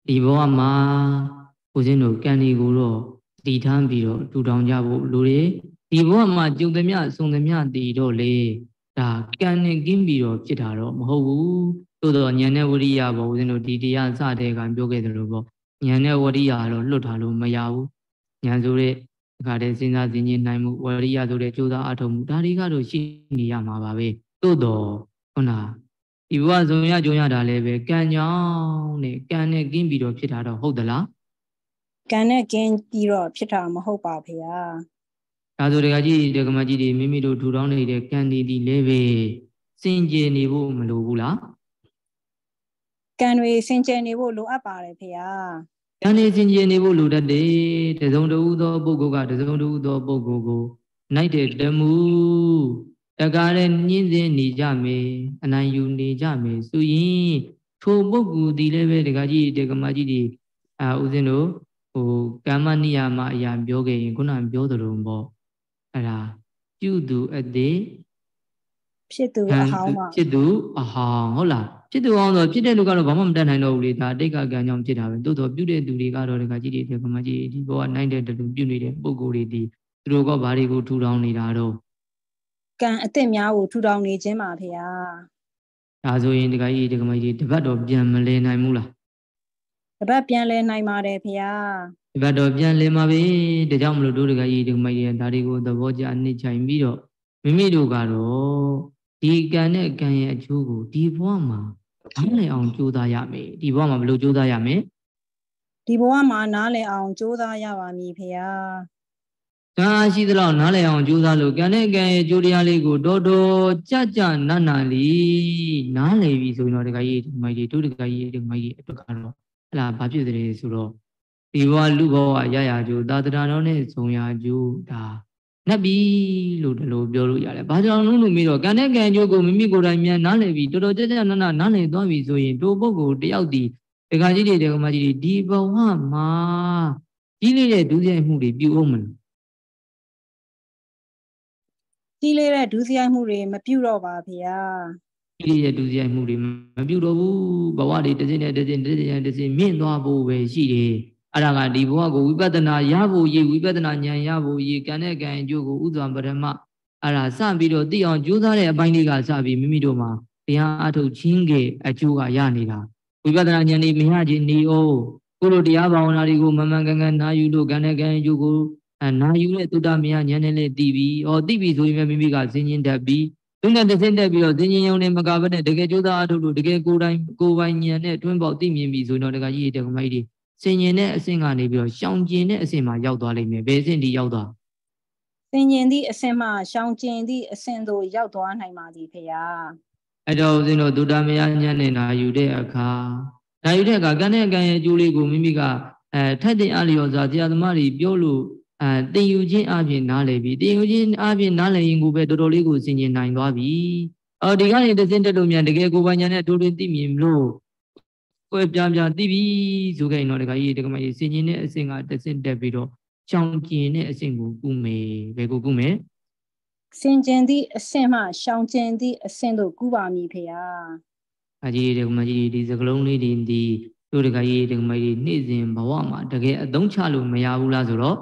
ဒီဘောမှာကိုစင်းတို့ကံဒီကိုတော့တည်ထမ်းပြီးတော့ထူထောင်ကြဖို့လူတွေဒီဘောမှာကြုံသမျှစုံသမျှတည်တော့လေဒါကံနဲ့ကင်းပြီးတော့ဖြစ်တာတော့မဟုတ်ဘူးသို့တော့ဉာဏ်နဲ့ဝိရိယဘောဦးဇင်းတို့ဒီတရားစတဲ့ကပြောခဲ့သလိုပေါ့ဉာဏ်နဲ့ဝိရိယတော့လွတ်ထားလို့မရဘူးဉာဏ်ဆိုတဲ့အခါတည်းစဉ်းစားသိဉ္ဇနိုင်မှုဝရိယဆိုတဲ့ကြိုးစားအထောက်မှုဒါတွေကတော့ရှိနေရမှာပါပဲသို့တော့ဟုတ်လားဒီဘဝဇုံရကြုံရတာလည်းပဲကံကြောင့်နဲ့ကံနဲ့ကင်းပြီးတော့ဖြစ်တာတော့ဟုတ်သလားကံနဲ့ကင်းပြီးတော့ဖြစ်တာမဟုတ်ပါဗျာဒါဆိုတကကြီးတကမကြီးတွေမိမိတို့ထူထောင်နေတဲ့ကံဒီလည်းပဲစင်ကြယ်နေဖို့မလိုဘူးလားကံတွေစင်ကြယ်နေဖို့လိုအပ်ပါတယ်ဗျာကံတွေစင်ကြယ်နေဖို့လိုတတ်တယ်တစုံတဦးသောပုဂ္ဂိုလ်ကတစုံတဦးသောပုဂ္ဂိုလ်ကိုနိုင်တဲ့တမှုတကားနဲ့ညှင်းစင်းနေကြမယ်အနိုင်ယူနေကြမယ်ဆိုရင်ထိုပုဂ္ဂိုလ်ဒီလည်းပဲတကကြီးတကမကြီးတွေဦးဇင်းတို့ကာမနိယာမအရာပြောခဲ့ရင်ခုနပြောသလိုပေါ့အဲ့ဒါပြုသူအသေးဖြစ်သူအဟောင်းပါဖြစ်သူအဟောင်းဟုတ်လားဖြစ်သူအောင်ဆိုဖြစ်တဲ့လူကတော့ဘာမှမတတ်နိုင်တော့ဘူးလေဒါအတိတ်ကကံကြောင့်ဖြစ်တာပဲတိုးတော့ပြုတဲ့သူတွေကတော့တကကြီးတွေတကမကြီးဒီဘောကနိုင်တဲ့တူပြုနေတဲ့ပုဂ္ဂိုလ်တွေဒီသူတို့ကဘာတွေကိုထူထောင်နေတာတော့ကံအစ်စ်များကိုထူထောင်နေခြင်းပါဗျာဒါဆိုရင်တကကြီးတကမကြီးတပတ်တော့ပြန်မလဲနိုင်ဘူးလားတပတ်ပြန်လဲနိုင်ပါတယ်ဗျာတပတ်တော့ပြန်လဲမှာပဲဒါကြောင့်မလို့တို့တကကြီးတကမကြီးဒါတွေကိုသဘောကျနှိမ့်ချိုင်ပြီးတော့မိမိတို့ကတော့ဒီကံနဲ့ကံရဲ့အကျိုးကိုဒီဘဝမှာနားလည်အောင်ကြိုးစားရမယ်ဒီဘဝမှာဘယ်လိုကြိုးစားရမလဲဒီဘဝမှာနားလည်အောင်ကြိုးစားရပါမည်ဖေဟာဒါရှိသလောက်နားလည်အောင်ကြိုးစားလို့ကံနဲ့ကံရဲ့ကြိုးတရားလေးကိုတော်တော်ကြကြနတ်နာလေးနားလည်ပြီဆိုရင်တော့တခါကြီးဒီမိုက်ကြီးတို့တခါကြီးဒီမိုက်ကြီးအတွက်ကတော့ဟလာဘာဖြစ်တယ်ဆိုတော့ဒီဘဝလူဘဝရရကြိုးသာသနာတော်နဲ့ဇုံရကြိုးဒါနှက်ပြီလို့ဒီလိုပြောလို့ရတယ်။ဘာကြောင့်လို့မေးတော့ကံနဲ့ကံကြိုးကိုမိမိကိုယ်တိုင်မြန်နားလည်ပြီးတော်တော်ကြကြနနနားလည်သွားပြီဆိုရင်တို့ပုဂ္ဂိုလ်တယောက်ဒီဒကာကြီးတွေဒကာမကြီးတွေဒီဘဝမှာကြီးလေးတဲ့ဒုစရိုက်မှုတွေပြုအောင်မလို့ကြီးလေးတဲ့ဒုစရိုက်မှုတွေမပြုတော့ပါဗျာ။ကြီးလေးတဲ့ဒုစရိုက်မှုတွေမပြုတော့ဘူးဘဝတွေတစ်စင်းနဲ့တစ်စင်းမြင့်သွားဖို့ပဲရှိတယ်။အဲ့ဒါကဒီဘဝကိုဝိပဿနာရဖို့ရည်ဝိပဿနာဉာဏ်ရဖို့ရည်ကံနဲ့ကံအကျိုးကိုဥစွာပရမအဲ့ဒါစပြီးတော့သိအောင်ကြိုးစားတဲ့အပိုင်းလေးကစပြီးမိမိတို့မှာတရားအထုတ်ခြင်းကအကျိုးကရနေတာဝိပဿနာဉာဏ်นี่မရခြင်းနေအောင်ကိုလိုတရားဘာဝနာတွေကိုမမှန်ကန်ကန်နာယူလို့ကံနဲ့ကံအကျိုးကိုနာယူတဲ့သုတ္တမယဉာဏ်နဲ့လည်းသိပြီးသိပြီဆိုရင်မိမိကစဉ်းကျင်တတ်ပြီးသူနဲ့တစ်ဆင့်တက်ပြီးတော့စဉ်းကျင်ရုံနဲ့မကဘဲနဲ့တကယ်ကြိုးစားအထုတ်လို့တကယ်ကိုယ်ပိုင်ဉာဏ်နဲ့တွင်းပေါက်သိမြင်ပြီဆိုတော့တကကြီးတကမိုက်တွေစင်ញင်တဲ့အဆင့်ကနေပြီးတော့ရှောင်ကျင်တဲ့အဆင့်မှာရောက်သွားလိမ့်မယ်ဘယ်အဆင့်ဒီရောက်သွားစင်ញင်သည့်အဆင့်မှာရှောင်ကျင်သည့်အဆင့်သို့ရောက်သွားနိုင်ပါသည်ဖေဟာအဲ့တော့ဦးဇင်းတို့သုတ္တမယဉာဏ်နဲ့နာယူတဲ့အခါကံနဲ့ကံရဲ့အကျိုးလေးကိုမိမိကထိုက်တဲ့အလျော်စွာဆရာသမားတွေပြောလို့သင်ယူခြင်းအပြင်နားလည်ပြီးသင်ယူခြင်းအပြင်နားလည်ရင်ကိုပဲတော်တော်လေးကိုစင်ញင်နိုင်သွားပြီဒီကနေတစ်ဆင့်တက်လို့မြန်တကယ်ကိုယ်ပိုင်ဉာဏ်နဲ့အတူတူသိမြင်လို့ကိုယ်ပြသိပြီဆိုခဲ့ရင်တော့တခါကြီးတခါမကြီးစင်ញင်တဲ့အဆင့်ကတစ်ဆင့်တက်ပြီးတော့ရှောင်ကျင်တဲ့အဆင့်ကိုကုမယ်ဘယ်ကိုကုမယ်စင်ကျင်သည့်အဆင့်မှရှောင်ကျင်သည့်အဆင့်တို့ကုပါမည်ဖေဟာအကြီးတခါမကြီးဒီစကလုံးလေးဒီတို့တခါကြီးတခါမကြီးနေ့စဉ်ဘဝမှာတကယ်အသုံးချလို့မရဘူးလားဆိုတော့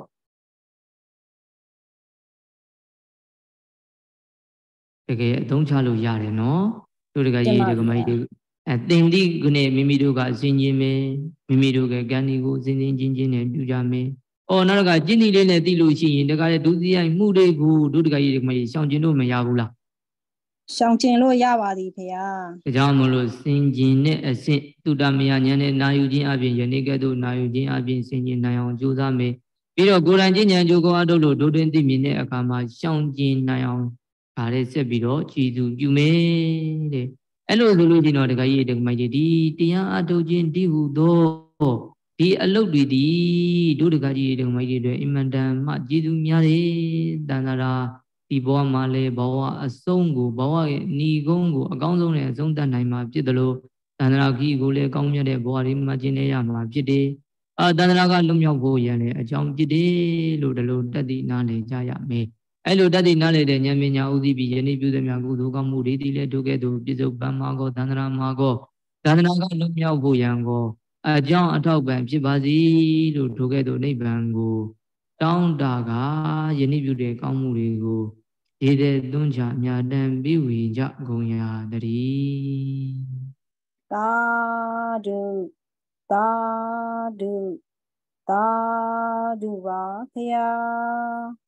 တကယ်အသုံးချလို့ရတယ်နော်တို့တခါကြီးတခါမကြီးသင်တိကနေမိမိတို့ကစင်ကျင်မယ်မိမိတို့ကကံဒီကိုစင်ချင်းနဲ့ပြုကြမယ်။နောက်တစ်ခါကျင့်ဒီလေးနဲ့သိလို့ရှိရင်တခါလေဒုစရိုက်မှုတွေကိုတို့တခါကြီးမရှောင်ကျင်လို့မရဘူးလား။ရှောင်ကျင်လို့ရပါသည်ဖေဟာ။ဒါကြောင့်မလို့စင်ကျင်တဲ့အဆင့်တုတ္တမယဉာဏ်နဲ့နာယူခြင်းအပြင်ယနေ့ကဲ့သို့နာယူခြင်းအပြင်စင်ကျင်နိုင်အောင်ကြိုးစားမယ်။ပြီးတော့ကိုယ်တိုင်ကျင့်ဉာဏ်ကြိုးကိုအထုတ်လို့ဒုတွင်သိမြင်တဲ့အခါမှာရှောင်ကျင်နိုင်အောင်ဒါလေးဆက်ပြီးတော့ကြည်သူပြုမယ်တဲ့။အဲ့လိုဆိုလို့ရှိရင်တော့တခါကြီးတခါမကြီးဒီတရားအထုတ်ခြင်းဒီဟုသောဒီအလုတ်တွေဒီတို့တကကြီးတကမကြီးတွေအင်မတန်မှကျေးဇူးများတယ်တန်တာဒီဘဝမှာလဲဘဝအဆုံးကိုဘဝရဲ့ဏီကုန်းကိုအကောင်းဆုံးနဲ့အဆုံးတတ်နိုင်မှာဖြစ်တယ်လို့တန်တာကြီးကိုလည်းကောင်းမြတ်တဲ့ဘဝတွေမှာကျင့်နေရမှာဖြစ်တယ်တန်တာကလွတ်မြောက်ဖို့ရန်လည်းအကြောင်းဖြစ်တယ်လို့ဒီလိုတတ်သိနားလည်ကြရမယ်အဲ့လိုတတ်သိနားလည်တဲ့ဉာဏ်ပညာဥသိပြီးယနေ့ပြုသမျှကုသိုလ်ကောင်းမှုတွေဒီလည်းတို့ကဲ့သို့ပြစ္ဆုတ်ပံမှာကောတန်တာမှာကောတန်တာကလွတ်မြောက်ဖို့ရန်ကောကြောင့်အထောက်ပံ့ဖြစ်ပါစေလို့ထိုကဲ့သို့နိဗ္ဗာန်ကိုတောင်းတာကယနေ့ပြုတဲ့ကောင်းမှုတွေကိုရေတဲ့သွန်းချအမြတ်တမ်းပြီးဝေကြကုန်ရာတည်းသာဓုသာဓုသာဓုပါဖျား